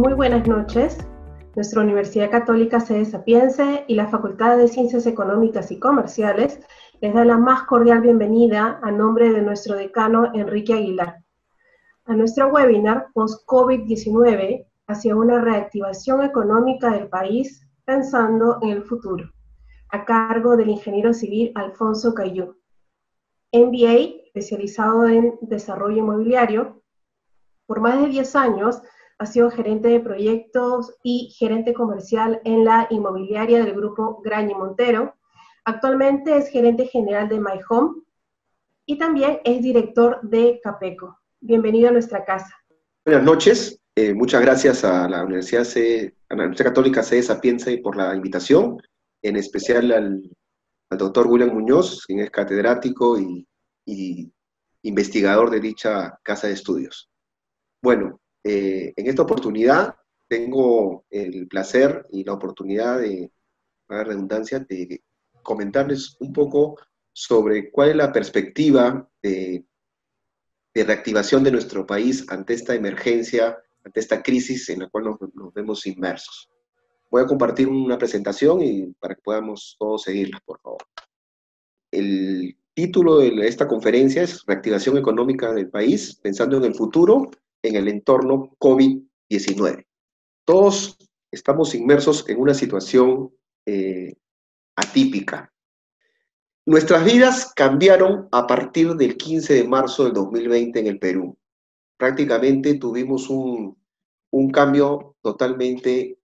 Muy buenas noches. Nuestra Universidad Católica Sede Sapiense y la Facultad de Ciencias Económicas y Comerciales les da la más cordial bienvenida a nombre de nuestro decano Enrique Aguilar a nuestro webinar Post-COVID-19 hacia una reactivación económica del país pensando en el futuro, a cargo del ingeniero civil Alfonso Cayú, MBA especializado en desarrollo inmobiliario. Por más de 10 años ha sido gerente de proyectos y gerente comercial en la inmobiliaria del grupo Graña y Montero. Actualmente es gerente general de My Home y también es director de Capeco. Bienvenido a nuestra casa. Buenas noches, muchas gracias a la Universidad Católica Sede Sapiense por la invitación, en especial al doctor William Muñoz, quien es catedrático y investigador de dicha casa de estudios. Bueno, en esta oportunidad tengo el placer y la oportunidad de, para la redundancia, de comentarles un poco sobre cuál es la perspectiva de reactivación de nuestro país ante esta emergencia, ante esta crisis en la cual nos vemos inmersos. Voy a compartir una presentación y para que podamos todos seguirla, por favor. El título de esta conferencia es Reactivación económica del país, pensando en el futuro, en el entorno COVID-19. Todos estamos inmersos en una situación atípica. Nuestras vidas cambiaron a partir del 15 de marzo del 2020 en el Perú. Prácticamente tuvimos un cambio totalmente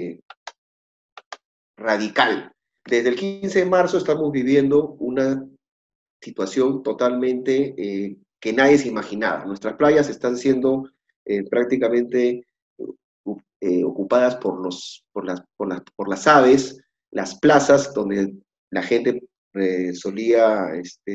radical. Desde el 15 de marzo estamos viviendo una situación totalmente que nadie se imaginaba. Nuestras playas están siendo prácticamente ocupadas por las aves, las plazas donde la gente solía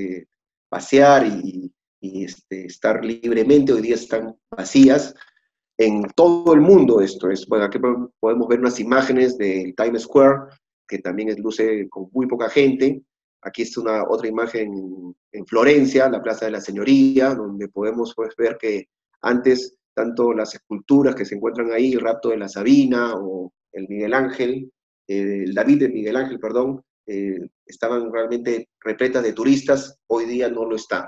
pasear y estar libremente, hoy día están vacías. En todo el mundo esto es, bueno, aquí podemos ver unas imágenes del Times Square, que también luce con muy poca gente. Aquí está otra imagen en Florencia, la Plaza de la Señoría, donde podemos ver que antes tanto las esculturas que se encuentran ahí, el rapto de la Sabina o el Miguel Ángel, el David de Miguel Ángel, perdón, estaban realmente repletas de turistas, hoy día no lo está.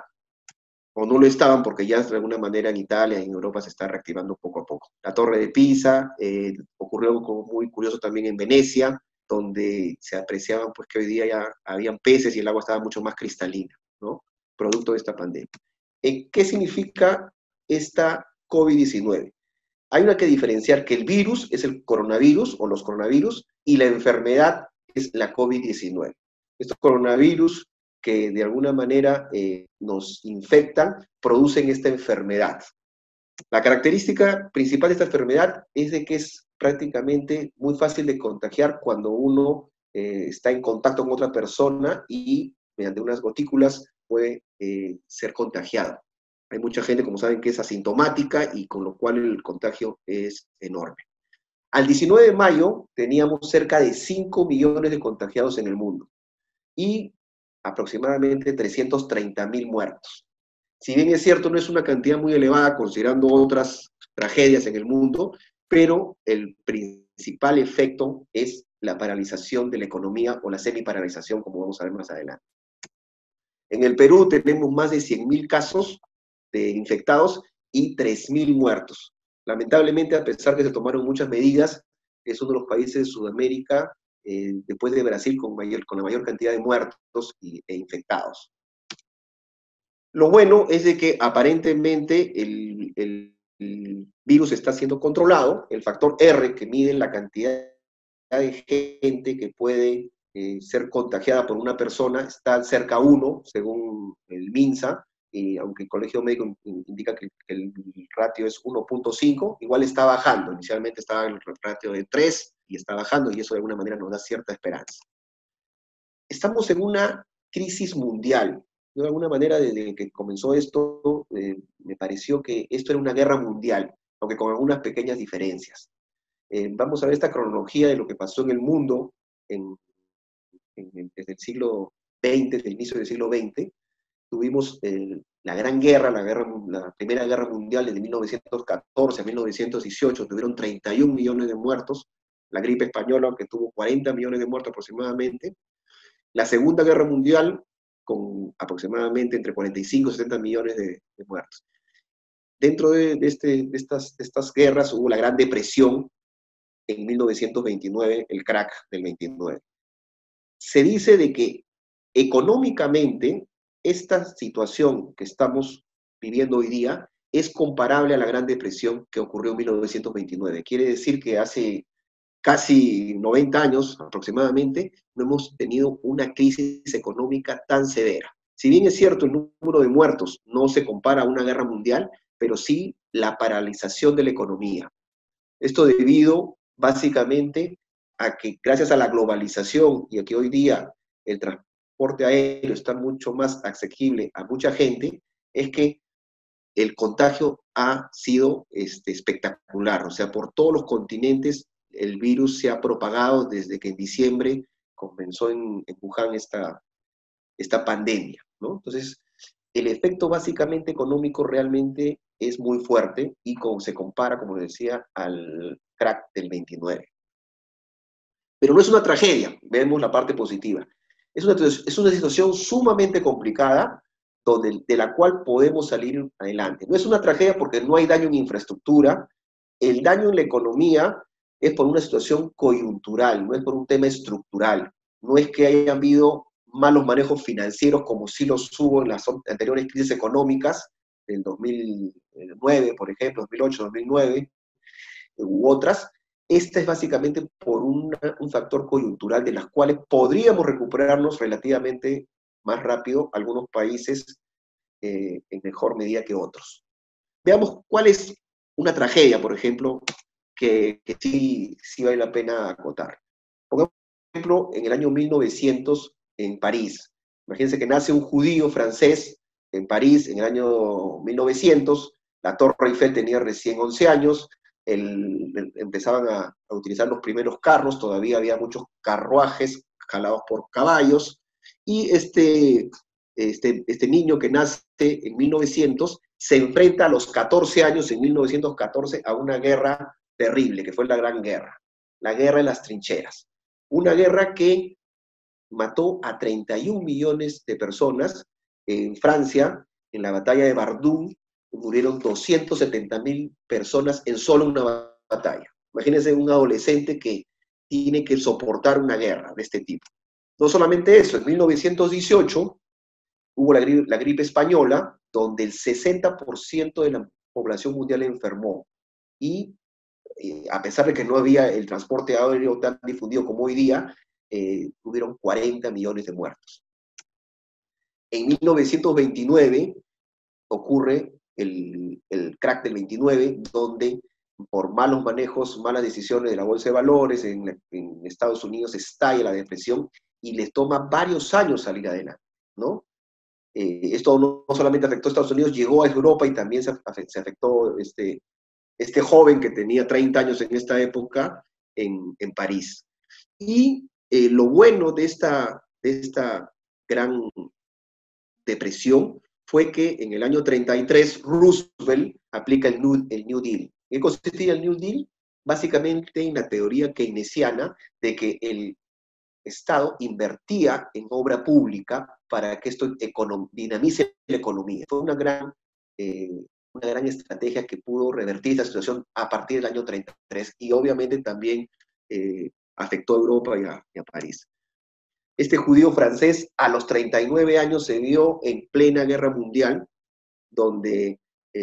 O no lo estaban porque ya de alguna manera en Italia y en Europa se está reactivando poco a poco. La Torre de Pisa, ocurrió algo muy curioso también en Venecia, donde se apreciaban pues que hoy día ya habían peces y el agua estaba mucho más cristalina, ¿no? Producto de esta pandemia. ¿Qué significa esta COVID-19? Hay que diferenciar que el virus es el coronavirus o los coronavirus y la enfermedad es la COVID-19. Estos coronavirus que de alguna manera nos infectan, producen esta enfermedad. La característica principal de esta enfermedad es de que es prácticamente muy fácil de contagiar cuando uno está en contacto con otra persona y mediante unas gotículas puede ser contagiado. Hay mucha gente, como saben, que es asintomática y con lo cual el contagio es enorme. Al 19 de mayo teníamos cerca de 5 millones de contagiados en el mundo y aproximadamente 330.000 muertos. Si bien es cierto, no es una cantidad muy elevada considerando otras tragedias en el mundo, pero el principal efecto es la paralización de la economía o la semiparalización, como vamos a ver más adelante. En el Perú tenemos más de 100.000 casos de infectados y 3.000 muertos. Lamentablemente, a pesar que se tomaron muchas medidas, es uno de los países de Sudamérica, después de Brasil, con la mayor cantidad de muertos e infectados. Lo bueno es de que aparentemente el virus está siendo controlado. El factor R, que mide la cantidad de gente que puede ser contagiada por una persona, está cerca a 1, según el MINSA, y aunque el Colegio Médico indica que el ratio es 1.5, igual está bajando. Inicialmente estaba en el ratio de 3 y está bajando, y eso de alguna manera nos da cierta esperanza. Estamos en una crisis mundial. De alguna manera, desde que comenzó esto, me pareció que esto era una guerra mundial, aunque con algunas pequeñas diferencias. Vamos a ver esta cronología de lo que pasó en el mundo desde el siglo XX, desde el inicio del siglo XX. Tuvimos la Gran Guerra, la Primera Guerra Mundial desde 1914 a 1918, tuvieron 31 millones de muertos, la gripe española que tuvo 40 millones de muertos aproximadamente, la Segunda Guerra Mundial con aproximadamente entre 45 y 70 millones de muertos. Dentro de estas guerras hubo la Gran Depresión en 1929, el crack del 29. Se dice de que económicamente esta situación que estamos viviendo hoy día es comparable a la Gran Depresión que ocurrió en 1929. Quiere decir que hace casi 90 años aproximadamente no hemos tenido una crisis económica tan severa. Si bien es cierto, el número de muertos no se compara a una guerra mundial, pero sí la paralización de la economía. Esto debido básicamente a que gracias a la globalización y a que hoy día el transporte aéreo está mucho más asequible a mucha gente, es que el contagio ha sido espectacular. O sea, por todos los continentes el virus se ha propagado desde que en diciembre comenzó en Wuhan esta pandemia, ¿no? Entonces, el efecto básicamente económico realmente es muy fuerte y se compara, como decía, al crack del 29. Pero no es una tragedia, vemos la parte positiva. Es una situación sumamente complicada de la cual podemos salir adelante. No es una tragedia porque no hay daño en infraestructura, el daño en la economía es por una situación coyuntural, no es por un tema estructural. No es que haya habido malos manejos financieros como sí los hubo en las anteriores crisis económicas del 2009, por ejemplo, 2008, 2009, u otras. Esta es básicamente por un factor coyuntural de las cuales podríamos recuperarnos relativamente más rápido algunos países en mejor medida que otros. Veamos cuál es una tragedia, por ejemplo, que sí vale la pena acotar. Por ejemplo, en el año 1900 en París. Imagínense que nace un judío francés en París en el año 1900, la Torre Eiffel tenía recién 11 años, empezaban a utilizar los primeros carros, todavía había muchos carruajes jalados por caballos, y este niño que nace en 1900 se enfrenta a los 14 años, en 1914, a una guerra terrible, que fue la Gran Guerra, la guerra de las trincheras. Una guerra que mató a 31 millones de personas. En Francia, en la batalla de Verdun, murieron 270.000 personas en solo una batalla. Imagínense un adolescente que tiene que soportar una guerra de este tipo. No solamente eso, en 1918 hubo la gripe española, donde el 60% de la población mundial enfermó. Y a pesar de que no había el transporte aéreo tan difundido como hoy día, tuvieron 40 millones de muertos. En 1929 ocurre el crack del 29, donde por malos manejos, malas decisiones de la bolsa de valores, en Estados Unidos estalla la depresión y les toma varios años salir adelante, ¿no? Esto no solamente afectó a Estados Unidos, llegó a Europa y también se afectó este joven que tenía 30 años en esta época en París. Y lo bueno de esta gran depresión fue que en el año 33 Roosevelt aplica el New Deal. ¿Qué consistía el New Deal? Básicamente en la teoría keynesiana de que el Estado invertía en obra pública para que esto dinamice la economía. Fue una gran estrategia que pudo revertir esta situación a partir del año 33 y obviamente también afectó a Europa y a París. Este judío francés a los 39 años se vio en plena guerra mundial, donde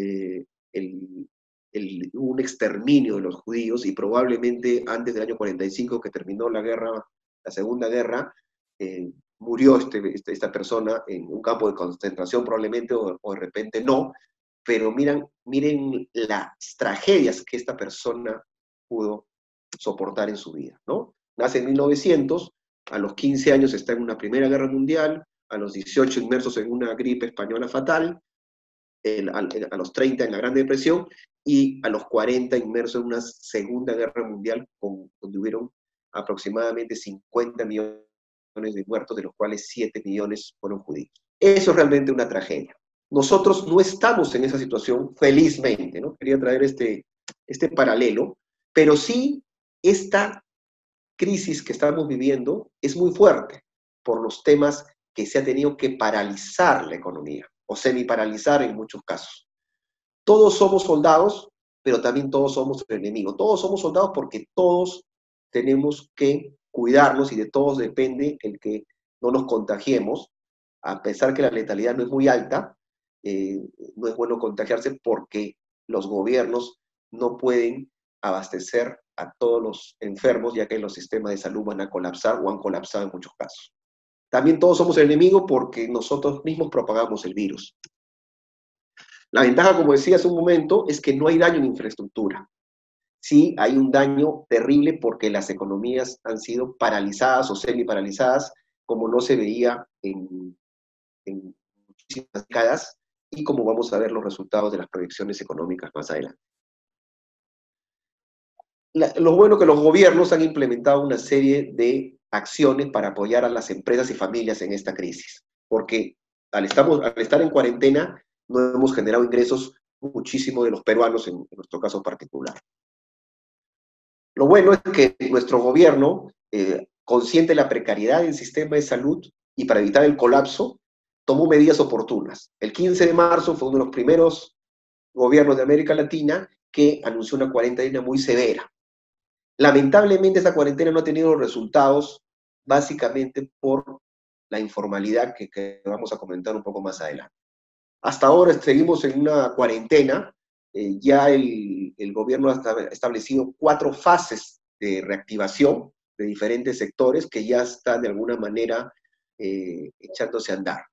hubo un exterminio de los judíos y probablemente antes del año 45 que terminó la Segunda Guerra, murió esta persona en un campo de concentración probablemente o de repente no, pero miren las tragedias que esta persona pudo soportar en su vida, ¿no? Nace en 1900, a los 15 años está en una Primera Guerra Mundial, a los 18 inmersos en una gripe española fatal, a los 30 en la Gran Depresión, y a los 40 inmersos en una Segunda Guerra Mundial, donde hubieron aproximadamente 50 millones de muertos, de los cuales 7 millones fueron judíos. Eso es realmente una tragedia. Nosotros no estamos en esa situación, felizmente, ¿no? Quería traer este paralelo, pero sí esta crisis que estamos viviendo es muy fuerte por los temas que se ha tenido que paralizar la economía, o semi-paralizar en muchos casos. Todos somos soldados, pero también todos somos enemigos. Todos somos soldados porque todos tenemos que cuidarnos y de todos depende el que no nos contagiemos, a pesar que la letalidad no es muy alta, no es bueno contagiarse porque los gobiernos no pueden abastecer a todos los enfermos, ya que los sistemas de salud van a colapsar o han colapsado en muchos casos. También todos somos enemigos porque nosotros mismos propagamos el virus. La ventaja, como decía hace un momento, es que no hay daño en infraestructura. Sí hay un daño terrible porque las economías han sido paralizadas o semi-paralizadas, como no se veía en muchísimas décadas, y como vamos a ver los resultados de las proyecciones económicas más adelante. Lo bueno que los gobiernos han implementado una serie de acciones para apoyar a las empresas y familias en esta crisis, porque al estar en cuarentena no hemos generado ingresos muchísimo de los peruanos en nuestro caso particular. Lo bueno es que nuestro gobierno, consciente de la precariedad del sistema de salud y para evitar el colapso, tomó medidas oportunas. El 15 de marzo fue uno de los primeros gobiernos de América Latina que anunció una cuarentena muy severa. Lamentablemente esta cuarentena no ha tenido resultados básicamente por la informalidad que vamos a comentar un poco más adelante. Hasta ahora seguimos en una cuarentena, ya el gobierno ha establecido 4 fases de reactivación de diferentes sectores que ya están de alguna manera echándose a andar.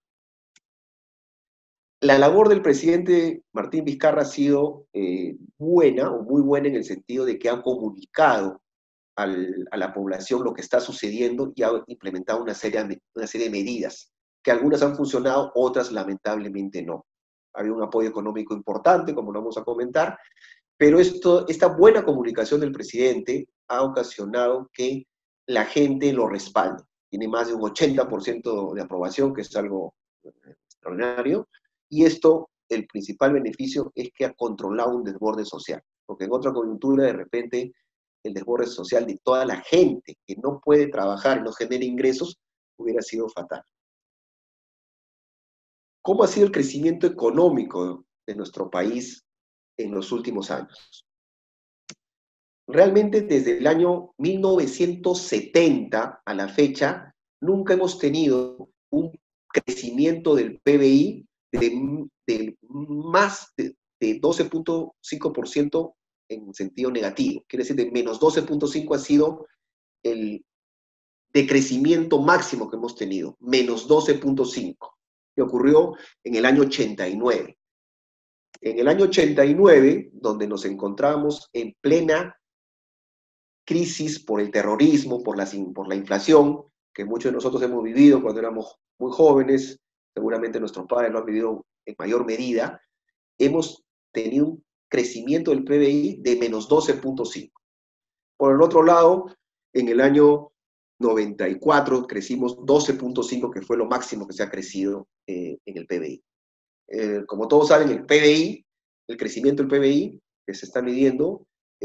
La labor del presidente Martín Vizcarra ha sido buena o muy buena en el sentido de que ha comunicado a la población lo que está sucediendo y ha implementado una serie de medidas, que algunas han funcionado, otras lamentablemente no. Había un apoyo económico importante, como lo vamos a comentar, pero esta buena comunicación del presidente ha ocasionado que la gente lo respalde. Tiene más de un 80% de aprobación, que es algo extraordinario, y esto, el principal beneficio es que ha controlado un desborde social, porque en otra coyuntura de repente el desborde social de toda la gente que no puede trabajar y no genera ingresos hubiera sido fatal. ¿Cómo ha sido el crecimiento económico de nuestro país en los últimos años? Realmente desde el año 1970 a la fecha, nunca hemos tenido un crecimiento del PBI de más de 12.5% en sentido negativo. Quiere decir, de menos 12.5 ha sido el decrecimiento máximo que hemos tenido, menos 12.5, que ocurrió en el año 89. En el año 89, donde nos encontramos en plena crisis por el terrorismo, por la inflación, que muchos de nosotros hemos vivido cuando éramos muy jóvenes, seguramente nuestros padres lo han vivido en mayor medida, hemos tenido un crecimiento del PBI de menos 12.5. Por el otro lado, en el año 94 crecimos 12.5, que fue lo máximo que se ha crecido en el PBI. Como todos saben, el PBI, el crecimiento del PBI que se está midiendo,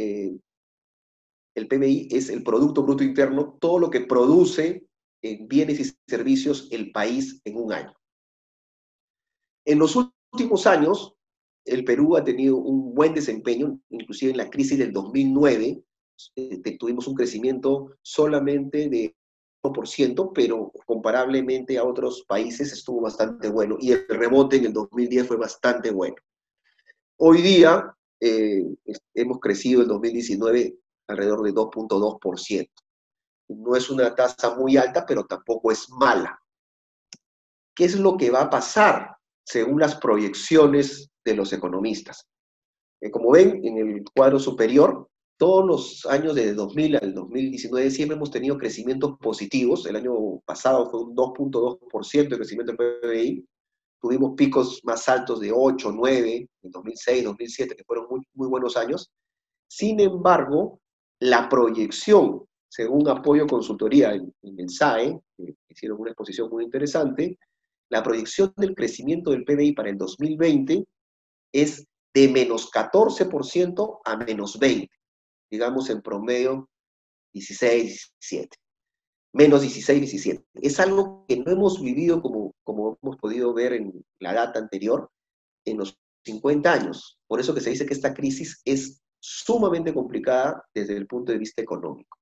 el PBI es el Producto Bruto Interno, todo lo que produce en bienes y servicios el país en un año. En los últimos años, el Perú ha tenido un buen desempeño, inclusive en la crisis del 2009, tuvimos un crecimiento solamente de 1%, pero comparablemente a otros países estuvo bastante bueno, y el rebote en el 2010 fue bastante bueno. Hoy día hemos crecido en 2019 alrededor de 2.2%. No es una tasa muy alta, pero tampoco es mala. ¿Qué es lo que va a pasar según las proyecciones de los economistas? Como ven en el cuadro superior, todos los años de 2000 al 2019 siempre hemos tenido crecimientos positivos. El año pasado fue un 2.2% de crecimiento del PBI. Tuvimos picos más altos de 8, 9, en 2006, 2007, que fueron muy, muy buenos años. Sin embargo, la proyección, según Apoyo Consultoría en el SAE, que hicieron una exposición muy interesante, La proyección del crecimiento del PBI para el 2020 es de menos 14% a menos 20%, digamos en promedio 16, 17. Menos 16, 17. Es algo que no hemos vivido como hemos podido ver en la data anterior en los 50 años. Por eso que se dice que esta crisis es sumamente complicada desde el punto de vista económico.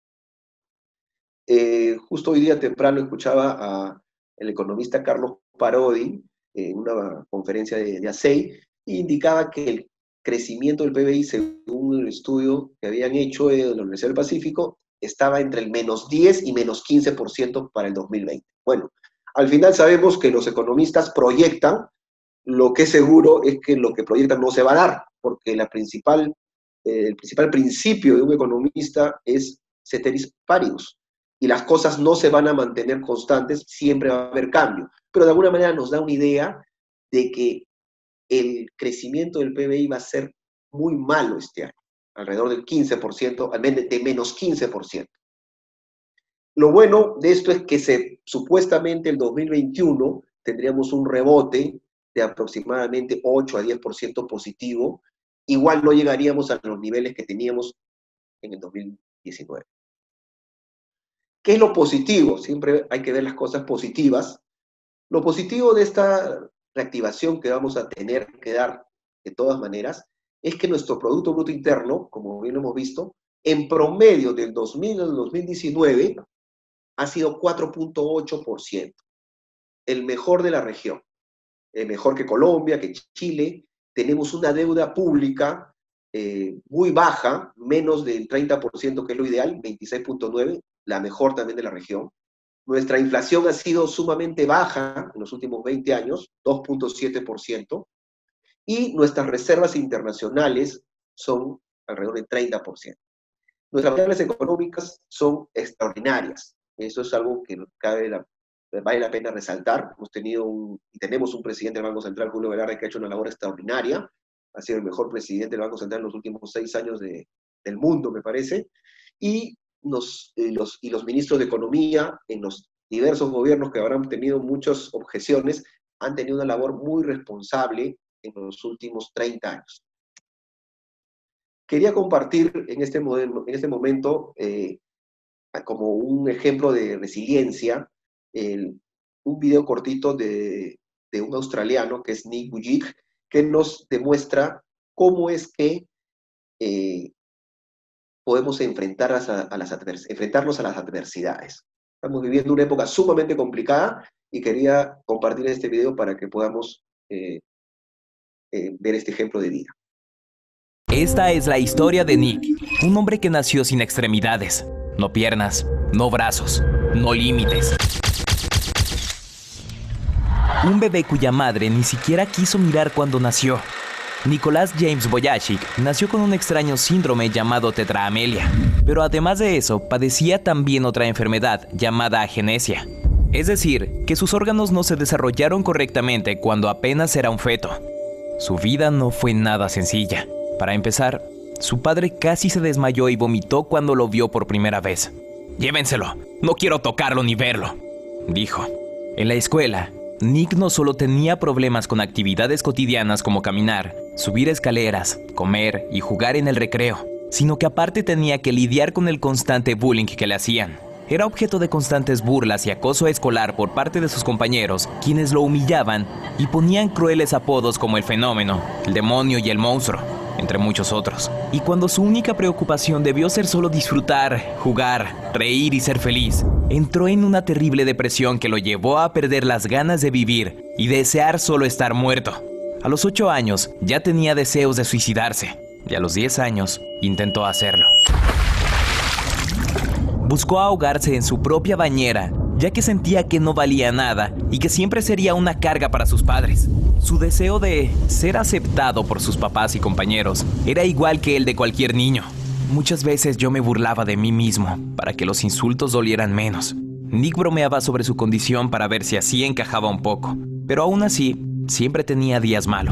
Justo hoy día temprano escuchaba al economista Carlos Parodi en una conferencia de ASEI, e indicaba que el crecimiento del PBI, según el estudio que habían hecho en la Universidad del Pacífico, estaba entre el menos 10 y menos 15% para el 2020. Bueno, al final sabemos que los economistas proyectan, lo que es seguro es que lo que proyectan no se va a dar, porque el principal principio de un economista es ceteris paribus, y las cosas no se van a mantener constantes, siempre va a haber cambio. Pero de alguna manera nos da una idea de que el crecimiento del PBI va a ser muy malo este año, alrededor del 15%, al menos de menos 15%. Lo bueno de esto es que supuestamente el 2021 tendríamos un rebote de aproximadamente 8 a 10% positivo, igual no llegaríamos a los niveles que teníamos en el 2019. ¿Qué es lo positivo? Siempre hay que ver las cosas positivas. Lo positivo de esta reactivación que vamos a tener que dar de todas maneras es que nuestro Producto Bruto Interno, como bien lo hemos visto, en promedio del 2000 al 2019 ha sido 4.8%, el mejor de la región, mejor que Colombia, que Chile. Tenemos una deuda pública muy baja, menos del 30%, que es lo ideal, 26.9%, la mejor también de la región. Nuestra inflación ha sido sumamente baja en los últimos 20 años, 2.7%, y nuestras reservas internacionales son alrededor del 30%. Nuestras variables económicas son extraordinarias. Eso es algo que vale la pena resaltar. Tenemos un presidente del Banco Central, Julio Velarde, que ha hecho una labor extraordinaria. Ha sido el mejor presidente del Banco Central en los últimos 6 años del mundo, me parece. Y los ministros de Economía en los diversos gobiernos que habrán tenido muchas objeciones, han tenido una labor muy responsable en los últimos 30 años. Quería compartir en este momento, como un ejemplo de resiliencia, un video cortito de un australiano que es Nick Vujicic, que nos demuestra cómo es que podemos enfrentarnos a las adversidades. Estamos viviendo una época sumamente complicada y quería compartir este video para que podamos ver este ejemplo de vida. Esta es la historia de Nick, un hombre que nació sin extremidades, no piernas, no brazos, no límites. Un bebé cuya madre ni siquiera quiso mirar cuando nació. Nicolás James Vujicic nació con un extraño síndrome llamado tetraamelia, pero además de eso padecía también otra enfermedad llamada agenesia. Es decir, que sus órganos no se desarrollaron correctamente cuando apenas era un feto. Su vida no fue nada sencilla. Para empezar, su padre casi se desmayó y vomitó cuando lo vio por primera vez. «Llévenselo, no quiero tocarlo ni verlo», dijo. En la escuela, Nick no solo tenía problemas con actividades cotidianas como caminar, subir escaleras, comer y jugar en el recreo, sino que aparte tenía que lidiar con el constante bullying que le hacían. Era objeto de constantes burlas y acoso escolar por parte de sus compañeros, quienes lo humillaban y ponían crueles apodos como el fenómeno, el demonio y el monstruo, entre muchos otros. Y cuando su única preocupación debió ser solo disfrutar, jugar, reír y ser feliz, entró en una terrible depresión que lo llevó a perder las ganas de vivir y desear solo estar muerto. A los 8 años ya tenía deseos de suicidarse y a los 10 años intentó hacerlo. Buscó ahogarse en su propia bañera, ya que sentía que no valía nada y que siempre sería una carga para sus padres. Su deseo de ser aceptado por sus papás y compañeros era igual que el de cualquier niño. Muchas veces yo me burlaba de mí mismo para que los insultos dolieran menos. Nick bromeaba sobre su condición para ver si así encajaba un poco, pero aún así siempre tenía días malos.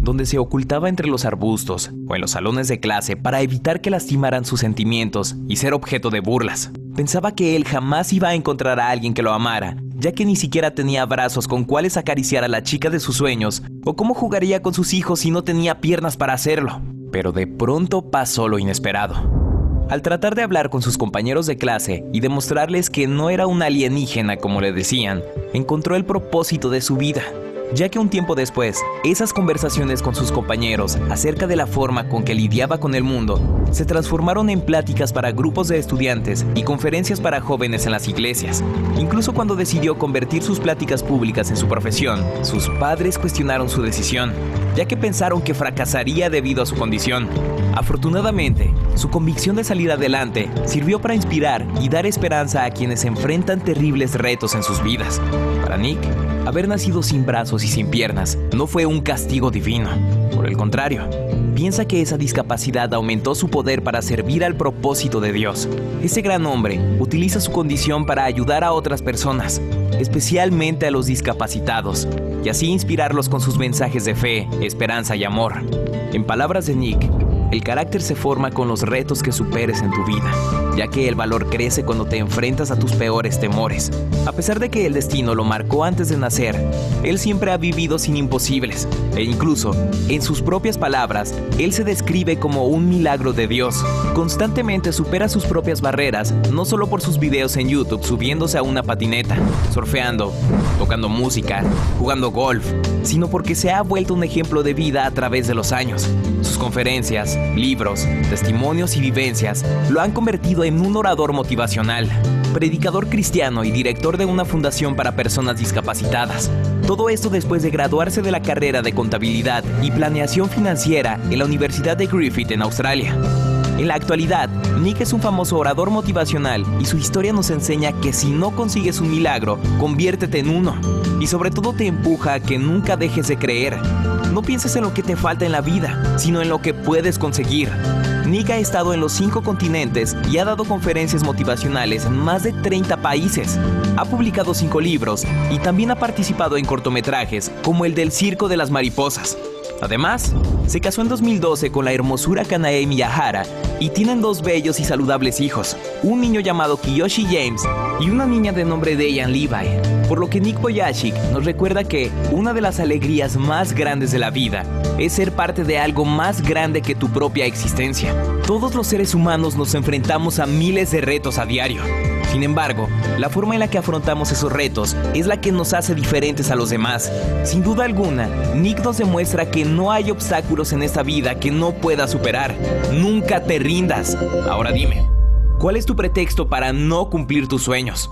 donde se ocultaba entre los arbustos o en los salones de clase para evitar que lastimaran sus sentimientos y ser objeto de burlas. Pensaba que él jamás iba a encontrar a alguien que lo amara, ya que ni siquiera tenía brazos con cuales acariciar a la chica de sus sueños, o cómo jugaría con sus hijos si no tenía piernas para hacerlo. Pero de pronto pasó lo inesperado. Al tratar de hablar con sus compañeros de clase y demostrarles que no era un alienígena como le decían, encontró el propósito de su vida, ya que un tiempo después, esas conversaciones con sus compañeros acerca de la forma con que lidiaba con el mundo se transformaron en pláticas para grupos de estudiantes y conferencias para jóvenes en las iglesias. Incluso cuando decidió convertir sus pláticas públicas en su profesión, sus padres cuestionaron su decisión, ya que pensaron que fracasaría debido a su condición. Afortunadamente, su convicción de salir adelante sirvió para inspirar y dar esperanza a quienes enfrentan terribles retos en sus vidas. Para Nick, haber nacido sin brazos y sin piernas no fue un castigo divino. Por el contrario, piensa que esa discapacidad aumentó su poder para servir al propósito de Dios. Ese gran hombre utiliza su condición para ayudar a otras personas, especialmente a los discapacitados, y así inspirarlos con sus mensajes de fe, esperanza y amor. En palabras de Nick, el carácter se forma con los retos que superes en tu vida, ya que el valor crece cuando te enfrentas a tus peores temores. A pesar de que el destino lo marcó antes de nacer, él siempre ha vivido sin imposibles, e incluso, en sus propias palabras, él se describe como un milagro de Dios. Constantemente supera sus propias barreras, no solo por sus videos en YouTube subiéndose a una patineta, surfeando, tocando música, jugando golf, sino porque se ha vuelto un ejemplo de vida a través de los años. Sus conferencias, libros, testimonios y vivencias lo han convertido en un orador motivacional, predicador cristiano y director de una fundación para personas discapacitadas. Todo esto después de graduarse de la carrera de contabilidad y planeación financiera en la Universidad de Griffith en Australia. En la actualidad, Nick es un famoso orador motivacional y su historia nos enseña que si no consigues un milagro, conviértete en uno. Y sobre todo te empuja a que nunca dejes de creer. No pienses en lo que te falta en la vida, sino en lo que puedes conseguir. Nick ha estado en los 5 continentes y ha dado conferencias motivacionales en más de 30 países. Ha publicado 5 libros y también ha participado en cortometrajes como el del Circo de las Mariposas. Además, se casó en 2012 con la hermosura Kanae Miyahara y tienen 2 bellos y saludables hijos, un niño llamado Kiyoshi James y una niña de nombre Dayan Levi. Por lo que Nick Vujicic nos recuerda que una de las alegrías más grandes de la vida es ser parte de algo más grande que tu propia existencia. Todos los seres humanos nos enfrentamos a miles de retos a diario. Sin embargo, la forma en la que afrontamos esos retos es la que nos hace diferentes a los demás. Sin duda alguna, Nick nos demuestra que no hay obstáculos en esta vida que no puedas superar. Nunca te rindas. Ahora dime, ¿cuál es tu pretexto para no cumplir tus sueños?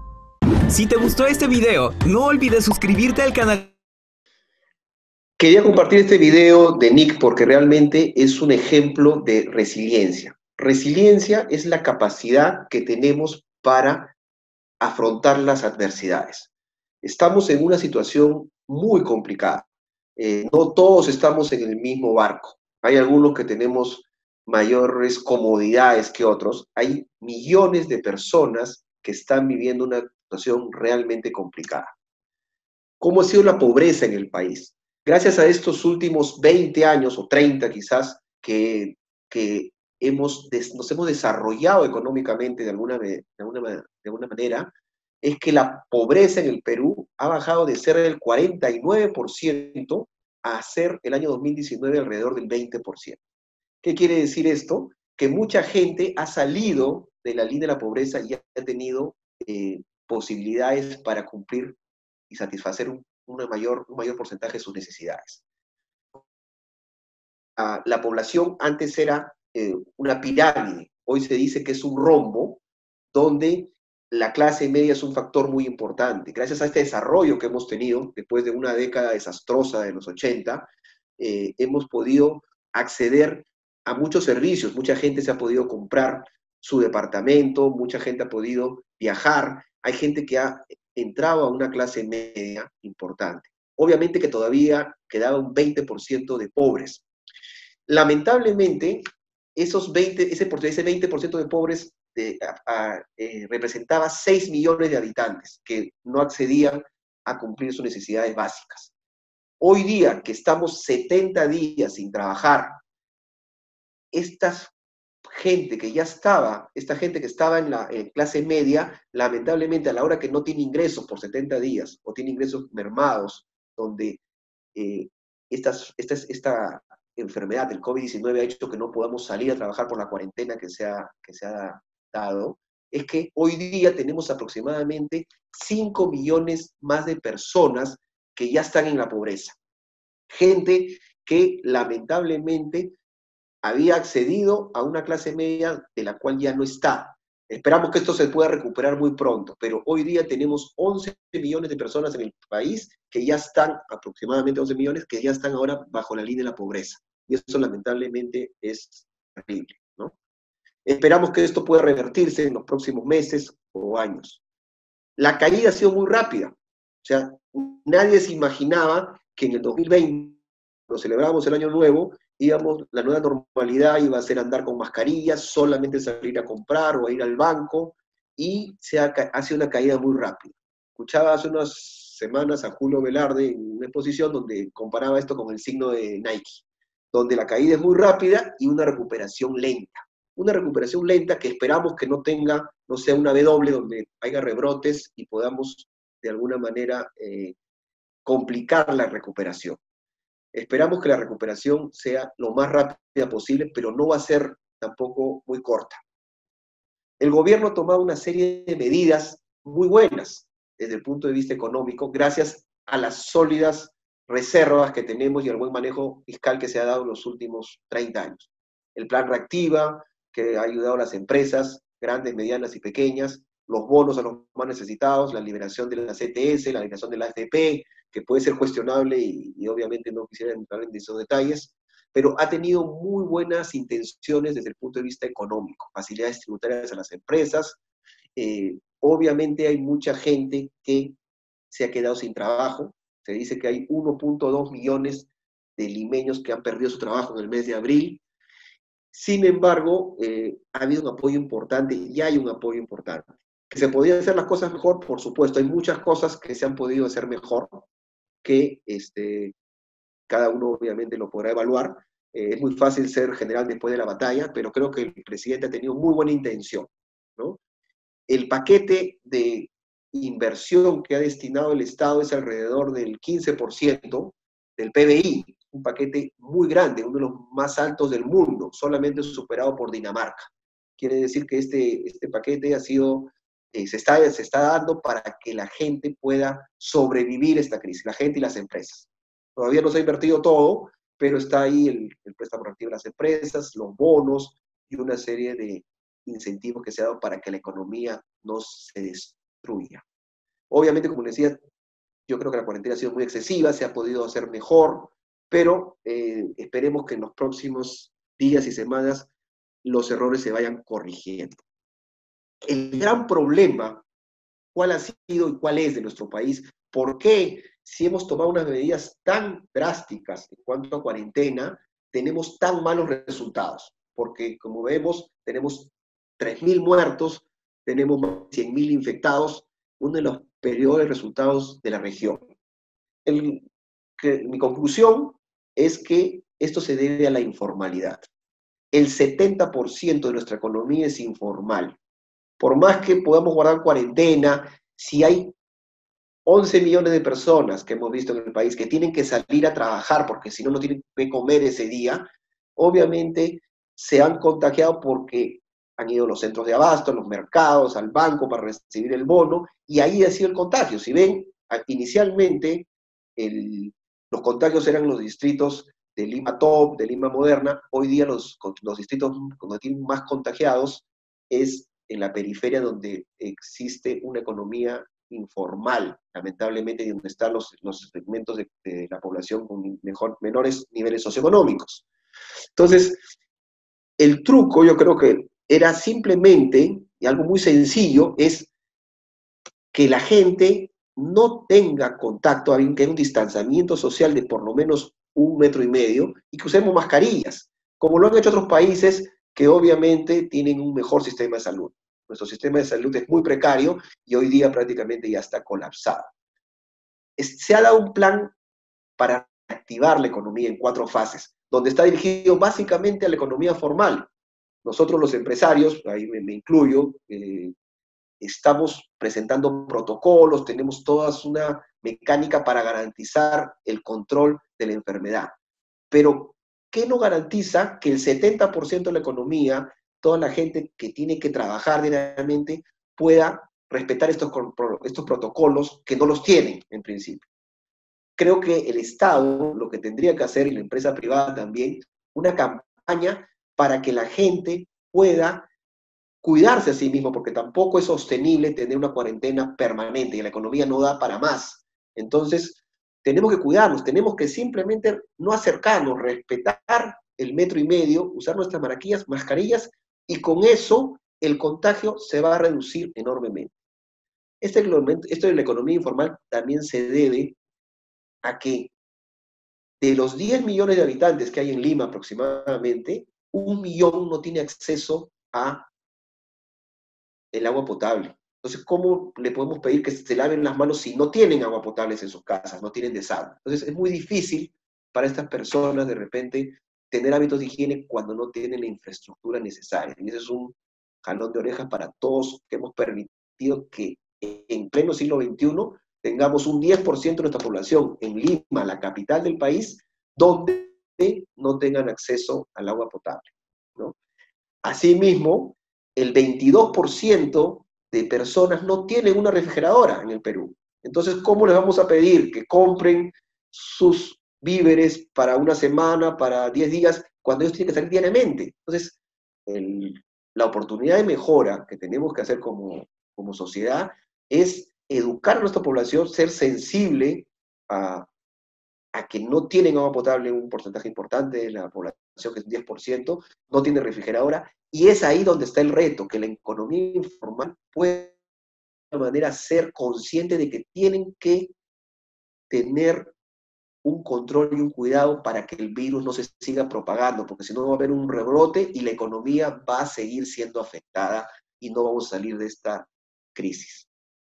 Si te gustó este video, no olvides suscribirte al canal. Quería compartir este video de Nick porque realmente es un ejemplo de resiliencia. Resiliencia es la capacidad que tenemos para afrontar las adversidades. Estamos en una situación muy complicada. No todos estamos en el mismo barco. Hay algunos que tenemos mayores comodidades que otros. Hay millones de personas que están viviendo una situación realmente complicada. ¿Cómo ha sido la pobreza en el país? Gracias a estos últimos 20 años, o 30 quizás, que nos hemos desarrollado económicamente de alguna manera, es que la pobreza en el Perú ha bajado de ser del 49% a ser el año 2019 alrededor del 20%. ¿Qué quiere decir esto? Que mucha gente ha salido de la línea de la pobreza y ha tenido posibilidades para cumplir y satisfacer un mayor porcentaje de sus necesidades. La población antes era una pirámide, hoy se dice que es un rombo, donde la clase media es un factor muy importante. Gracias a este desarrollo que hemos tenido, después de una década desastrosa de los 80, hemos podido acceder a muchos servicios. Mucha gente se ha podido comprar su departamento, mucha gente ha podido viajar, hay gente que ha entrado a una clase media importante. Obviamente que todavía quedaba un 20% de pobres. Lamentablemente, ese 20% de pobres representaba 6 millones de habitantes que no accedían a cumplir sus necesidades básicas. Hoy día que estamos 70 días sin trabajar, esta gente que ya estaba, esta gente que estaba en la clase media, lamentablemente a la hora que no tiene ingresos por 70 días, o tiene ingresos mermados, donde esta enfermedad, el COVID-19, ha hecho que no podamos salir a trabajar por la cuarentena que se ha dado, es que hoy día tenemos aproximadamente 5 millones más de personas que ya están en la pobreza. Gente que lamentablemente había accedido a una clase media de la cual ya no está. Esperamos que esto se pueda recuperar muy pronto, pero hoy día tenemos 11 millones de personas en el país que ya están, aproximadamente 11 millones, que ya están ahora bajo la línea de la pobreza. Y eso lamentablemente es terrible, ¿no? Esperamos que esto pueda revertirse en los próximos meses o años. La caída ha sido muy rápida. O sea, nadie se imaginaba que en el 2020, cuando celebramos el Año Nuevo, la nueva normalidad iba a ser andar con mascarillas, solamente salir a comprar o a ir al banco, y ha sido una caída muy rápida. Escuchaba hace unas semanas a Julio Velarde en una exposición donde comparaba esto con el signo de Nike, donde la caída es muy rápida y una recuperación lenta. Una recuperación lenta que esperamos que no sea una W donde haya rebrotes y podamos de alguna manera complicar la recuperación. Esperamos que la recuperación sea lo más rápida posible, pero no va a ser tampoco muy corta. El gobierno ha tomado una serie de medidas muy buenas desde el punto de vista económico, gracias a las sólidas reservas que tenemos y al buen manejo fiscal que se ha dado en los últimos 30 años. El plan Reactiva, que ha ayudado a las empresas, grandes, medianas y pequeñas, los bonos a los más necesitados, la liberación de la CTS, la liberación de la AFP, que puede ser cuestionable y obviamente no quisiera entrar en esos detalles, pero ha tenido muy buenas intenciones desde el punto de vista económico, facilidades tributarias a las empresas. Obviamente hay mucha gente que se ha quedado sin trabajo. Se dice que hay 1.2 millones de limeños que han perdido su trabajo en el mes de abril. Sin embargo, ha habido un apoyo importante y hay un apoyo importante. ¿Que se podían hacer las cosas mejor? Por supuesto, hay muchas cosas que se han podido hacer mejor, que cada uno obviamente lo podrá evaluar. Es muy fácil ser general después de la batalla, pero creo que el presidente ha tenido muy buena intención, ¿no? El paquete de inversión que ha destinado el Estado es alrededor del 15% del PBI, un paquete muy grande, uno de los más altos del mundo, solamente superado por Dinamarca. Quiere decir que este paquete se está dando para que la gente pueda sobrevivir esta crisis, la gente y las empresas. Todavía no se ha invertido todo, pero está ahí el préstamo reactivo de las empresas, los bonos y una serie de incentivos que se ha dado para que la economía no se destruya. Obviamente, como les decía, yo creo que la cuarentena ha sido muy excesiva, se ha podido hacer mejor, pero esperemos que en los próximos días y semanas los errores se vayan corrigiendo. El gran problema, ¿cuál ha sido y cuál es de nuestro país? ¿Por qué, si hemos tomado unas medidas tan drásticas en cuanto a cuarentena, tenemos tan malos resultados? Porque, como vemos, tenemos 3.000 muertos, tenemos 100.000 infectados, uno de los peores resultados de la región. Mi conclusión es que esto se debe a la informalidad. El 70% de nuestra economía es informal. Por más que podamos guardar cuarentena, si hay 11 millones de personas que hemos visto en el país que tienen que salir a trabajar porque si no, no tienen que comer ese día, obviamente se han contagiado porque han ido a los centros de abasto, a los mercados, al banco para recibir el bono, y ahí ha sido el contagio. Si ven, inicialmente los contagios eran los distritos de Lima Top, de Lima Moderna. Hoy día los distritos donde tienen más contagiados es en la periferia, donde existe una economía informal, lamentablemente, y donde están los segmentos de la población con menores niveles socioeconómicos. Entonces, el truco, yo creo que era simplemente, y algo muy sencillo, es que la gente no tenga contacto, que haya un distanciamiento social de por lo menos 1,5 metros y que usemos mascarillas, como lo han hecho otros países que obviamente tienen un mejor sistema de salud. Nuestro sistema de salud es muy precario y hoy día prácticamente ya está colapsado. Se ha dado un plan para reactivar la economía en 4 fases, donde está dirigido básicamente a la economía formal. Nosotros los empresarios, ahí me incluyo, estamos presentando protocolos, tenemos toda una mecánica para garantizar el control de la enfermedad. Pero, ¿qué no garantiza que el 70% de la economía, toda la gente que tiene que trabajar diariamente, pueda respetar estos protocolos que no los tienen en principio? Creo que el Estado lo que tendría que hacer, y la empresa privada también, una campaña para que la gente pueda cuidarse a sí mismo, porque tampoco es sostenible tener una cuarentena permanente y la economía no da para más. Entonces, tenemos que cuidarnos, tenemos que simplemente no acercarnos, respetar el 1,5 metros, usar nuestras mascarillas, y con eso el contagio se va a reducir enormemente. Esto de la economía informal también se debe a que de los 10 millones de habitantes que hay en Lima aproximadamente, 1 millón no tiene acceso a el agua potable. Entonces, ¿cómo le podemos pedir que se laven las manos si no tienen agua potable en sus casas, no tienen desagüe? Entonces, es muy difícil para estas personas de repente tener hábitos de higiene cuando no tienen la infraestructura necesaria. Y ese es un jalón de orejas para todos que hemos permitido que en pleno siglo XXI tengamos un 10% de nuestra población en Lima, la capital del país, donde no tengan acceso al agua potable, ¿no? Asimismo, el 22% de personas no tienen una refrigeradora en el Perú. Entonces, ¿cómo les vamos a pedir que compren sus víveres para una semana, para 10 días, cuando ellos tienen que salir diariamente? Entonces, la oportunidad de mejora que tenemos que hacer como sociedad es educar a nuestra población, ser sensible a que no tienen agua potable un porcentaje importante de la población, que es un 10%, no tiene refrigeradora, y es ahí donde está el reto, que la economía informal puede de alguna manera ser consciente de que tienen que tener un control y un cuidado para que el virus no se siga propagando, porque si no va a haber un rebrote y la economía va a seguir siendo afectada y no vamos a salir de esta crisis.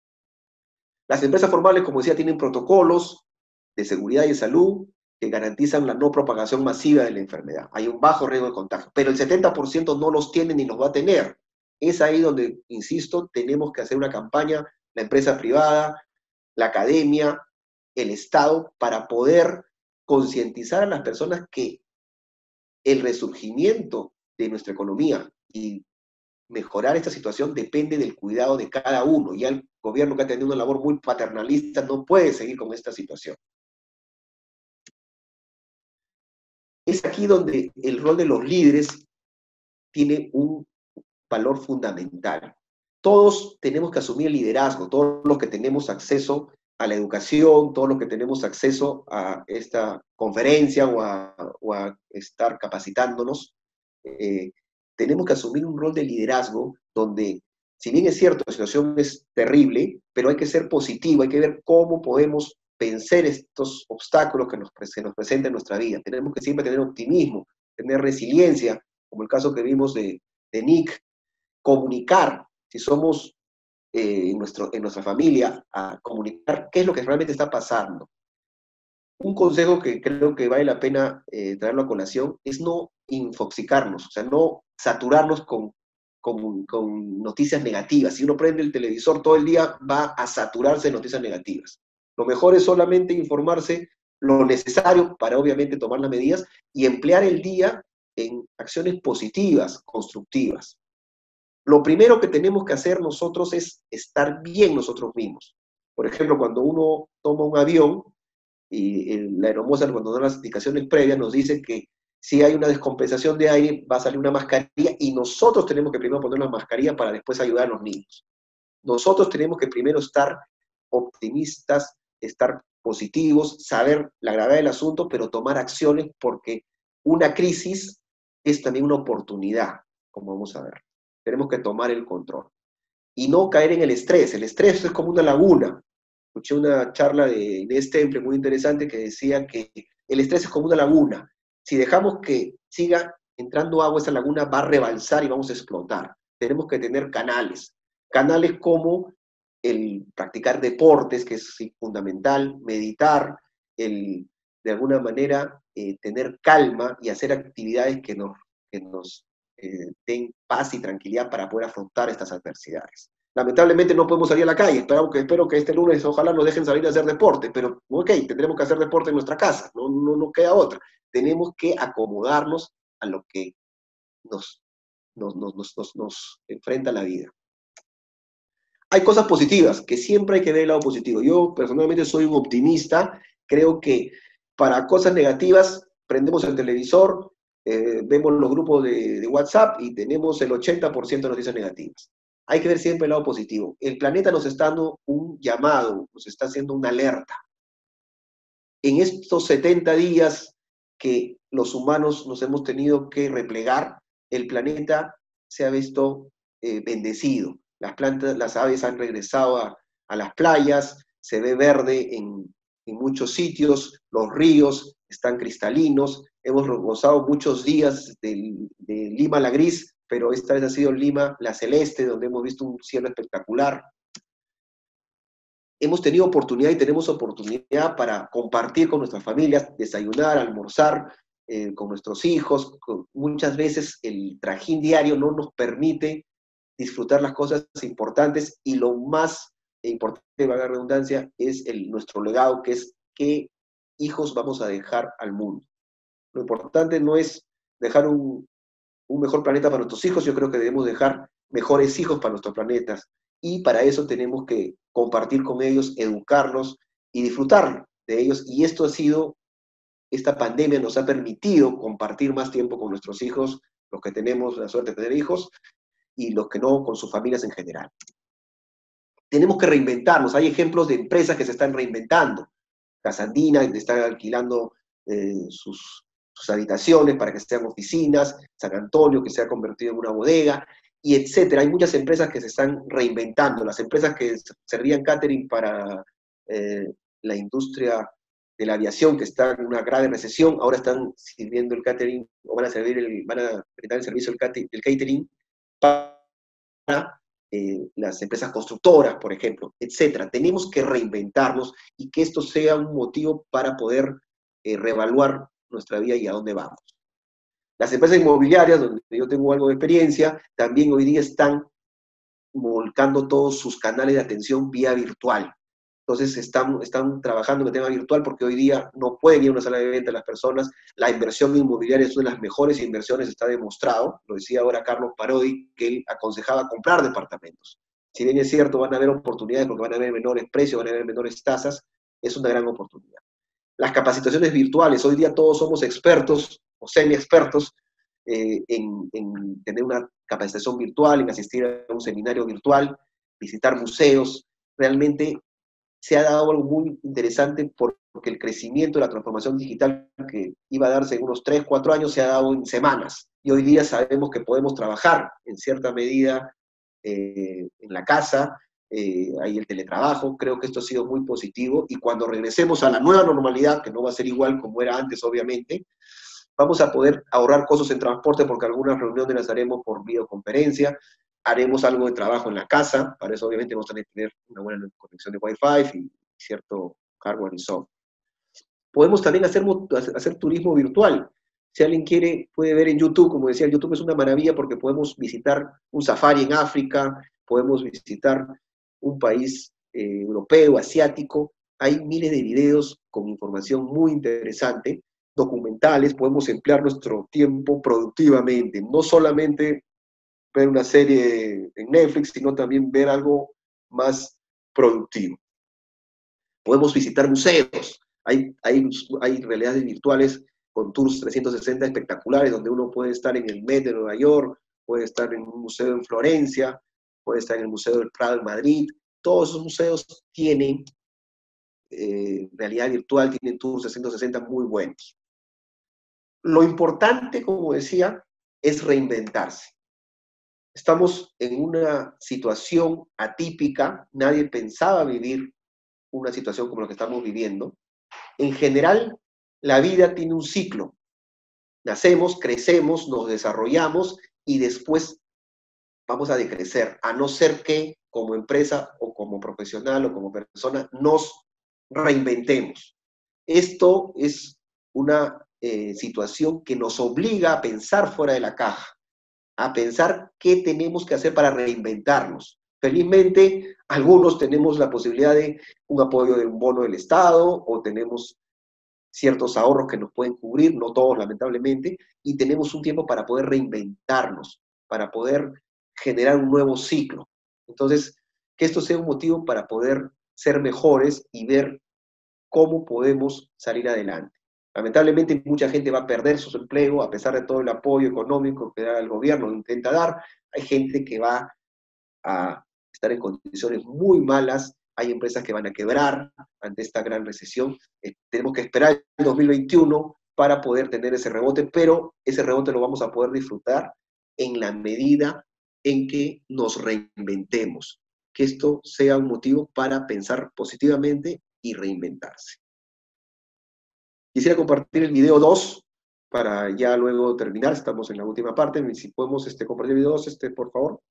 Las empresas formales, como decía, tienen protocolos de seguridad y de salud que garantizan la no propagación masiva de la enfermedad. Hay un bajo riesgo de contagio, pero el 70% no los tiene ni los va a tener. Es ahí donde, insisto, tenemos que hacer una campaña, la empresa privada, la academia, el Estado, para poder concientizar a las personas que el resurgimiento de nuestra economía y mejorar esta situación depende del cuidado de cada uno. Ya el gobierno, que ha tenido una labor muy paternalista, no puede seguir con esta situación. Es aquí donde el rol de los líderes tiene un valor fundamental. Todos tenemos que asumir el liderazgo, todos los que tenemos acceso a la educación, todos los que tenemos acceso a esta conferencia o a estar capacitándonos, tenemos que asumir un rol de liderazgo donde, si bien es cierto, la situación es terrible, pero hay que ser positivo, hay que ver cómo podemos vencer estos obstáculos que se nos presentan en nuestra vida. Tenemos que siempre tener optimismo, tener resiliencia, como el caso que vimos de Nick, comunicar, si somos en nuestra familia, a comunicar qué es lo que realmente está pasando. Un consejo que creo que vale la pena traerlo a colación es no infoxicarnos, o sea, no saturarnos con noticias negativas. Si uno prende el televisor todo el día, va a saturarse de noticias negativas. Lo mejor es solamente informarse lo necesario para, obviamente, tomar las medidas y emplear el día en acciones positivas, constructivas. Lo primero que tenemos que hacer nosotros es estar bien nosotros mismos. Por ejemplo, cuando uno toma un avión, y la aeromoza, cuando da las indicaciones previas, nos dice que si hay una descompensación de aire, va a salir una mascarilla, y nosotros tenemos que primero poner la mascarilla para después ayudar a los niños. Nosotros tenemos que primero estar optimistas, estar positivos, saber la gravedad del asunto, pero tomar acciones, porque una crisis es también una oportunidad, como vamos a ver. Tenemos que tomar el control y no caer en el estrés. El estrés es como una laguna. Escuché una charla de Inés Temple muy interesante que decía que el estrés es como una laguna. Si dejamos que siga entrando agua, esa laguna va a rebalsar y vamos a explotar. Tenemos que tener canales. Canales como el practicar deportes, que es fundamental, meditar, el de alguna manera, tener calma y hacer actividades que nos den paz y tranquilidad para poder afrontar estas adversidades. Lamentablemente no podemos salir a la calle, espero que este lunes ojalá nos dejen salir a hacer deporte, pero ok, tendremos que hacer deporte en nuestra casa, no queda otra. Tenemos que acomodarnos a lo que nos enfrenta la vida. Hay cosas positivas, que siempre hay que ver el lado positivo. Yo personalmente soy un optimista, creo que para cosas negativas prendemos el televisor, vemos los grupos de WhatsApp y tenemos el 80% de noticias negativas. Hay que ver siempre el lado positivo. El planeta nos está dando un llamado, nos está haciendo una alerta. En estos 70 días que los humanos nos hemos tenido que replegar, el planeta se ha visto bendecido. Las plantas, las aves han regresado a las playas, se ve verde en muchos sitios, los ríos están cristalinos, hemos gozado muchos días de Lima la gris, pero esta vez ha sido Lima la celeste, donde hemos visto un cielo espectacular. Hemos tenido oportunidad y tenemos oportunidad para compartir con nuestras familias, desayunar, almorzar con nuestros hijos. Muchas veces el trajín diario no nos permite disfrutar las cosas importantes, y lo más importante, valga la redundancia, es nuestro legado, que es qué hijos vamos a dejar al mundo. Lo importante no es dejar un mejor planeta para nuestros hijos, yo creo que debemos dejar mejores hijos para nuestros planetas, y para eso tenemos que compartir con ellos, educarlos y disfrutar de ellos, y esta pandemia nos ha permitido compartir más tiempo con nuestros hijos, los que tenemos la suerte de tener hijos, y los que no, con sus familias en general. Tenemos que reinventarnos. Hay ejemplos de empresas que se están reinventando. Casa Andina está alquilando sus habitaciones para que sean oficinas, San Antonio, que se ha convertido en una bodega, y etcétera. Hay muchas empresas que se están reinventando. Las empresas que servían catering para la industria de la aviación, que está en una grave recesión, ahora están sirviendo el catering, o van a brindar el servicio del catering para las empresas constructoras, por ejemplo, etcétera. Tenemos que reinventarnos y que esto sea un motivo para poder reevaluar nuestra vida y a dónde vamos. Las empresas inmobiliarias, donde yo tengo algo de experiencia, también hoy día están volcando todos sus canales de atención vía virtual. Entonces están trabajando en el tema virtual, porque hoy día no pueden ir a una sala de venta las personas. La inversión inmobiliaria es una de las mejores inversiones, está demostrado. Lo decía ahora Carlos Parodi, que él aconsejaba comprar departamentos. Si bien es cierto, van a haber oportunidades porque van a haber menores precios, van a haber menores tasas, es una gran oportunidad. Las capacitaciones virtuales, hoy día todos somos expertos o semi-expertos en tener una capacitación virtual, en asistir a un seminario virtual, visitar museos. Realmente se ha dado algo muy interesante, porque el crecimiento de la transformación digital, que iba a darse en unos 3, 4 años, se ha dado en semanas. Y hoy día sabemos que podemos trabajar en cierta medida en la casa, hay el teletrabajo. Creo que esto ha sido muy positivo, y cuando regresemos a la nueva normalidad, que no va a ser igual como era antes, obviamente, vamos a poder ahorrar costos en transporte, porque algunas reuniones las haremos por videoconferencia, haremos algo de trabajo en la casa. Para eso obviamente vamos a tener una buena conexión de Wi-Fi y cierto hardware y software. Podemos también hacer turismo virtual. Si alguien quiere, puede ver en YouTube. Como decía, YouTube es una maravilla, porque podemos visitar un safari en África, podemos visitar un país europeo, asiático. Hay miles de videos con información muy interesante, documentales. Podemos emplear nuestro tiempo productivamente, no solamente ver una serie en Netflix, sino también ver algo más productivo. Podemos visitar museos. Hay realidades virtuales con tours 360 espectaculares, donde uno puede estar en el Met de Nueva York, puede estar en un museo en Florencia, puede estar en el Museo del Prado en Madrid. Todos esos museos tienen realidad virtual, tienen tours 360 muy buenos. Lo importante, como decía, es reinventarse. Estamos en una situación atípica, nadie pensaba vivir una situación como la que estamos viviendo. En general, la vida tiene un ciclo. Nacemos, crecemos, nos desarrollamos y después vamos a decrecer, a no ser que como empresa o como profesional o como persona nos reinventemos. esto es una situación que nos obliga a pensar fuera de la caja, a pensar qué tenemos que hacer para reinventarnos. Felizmente, algunos tenemos la posibilidad de un apoyo de un bono del Estado, o tenemos ciertos ahorros que nos pueden cubrir, no todos lamentablemente, y tenemos un tiempo para poder reinventarnos, para poder generar un nuevo ciclo. Entonces, que esto sea un motivo para poder ser mejores y ver cómo podemos salir adelante. Lamentablemente mucha gente va a perder su empleo a pesar de todo el apoyo económico que el gobierno intenta dar. Hay gente que va a estar en condiciones muy malas, hay empresas que van a quebrar ante esta gran recesión. Tenemos que esperar el 2021 para poder tener ese rebote, pero ese rebote lo vamos a poder disfrutar en la medida en que nos reinventemos, que esto sea un motivo para pensar positivamente y reinventarse. Quisiera compartir el video 2 para ya luego terminar. Estamos en la última parte. Si podemos compartir el video 2, por favor.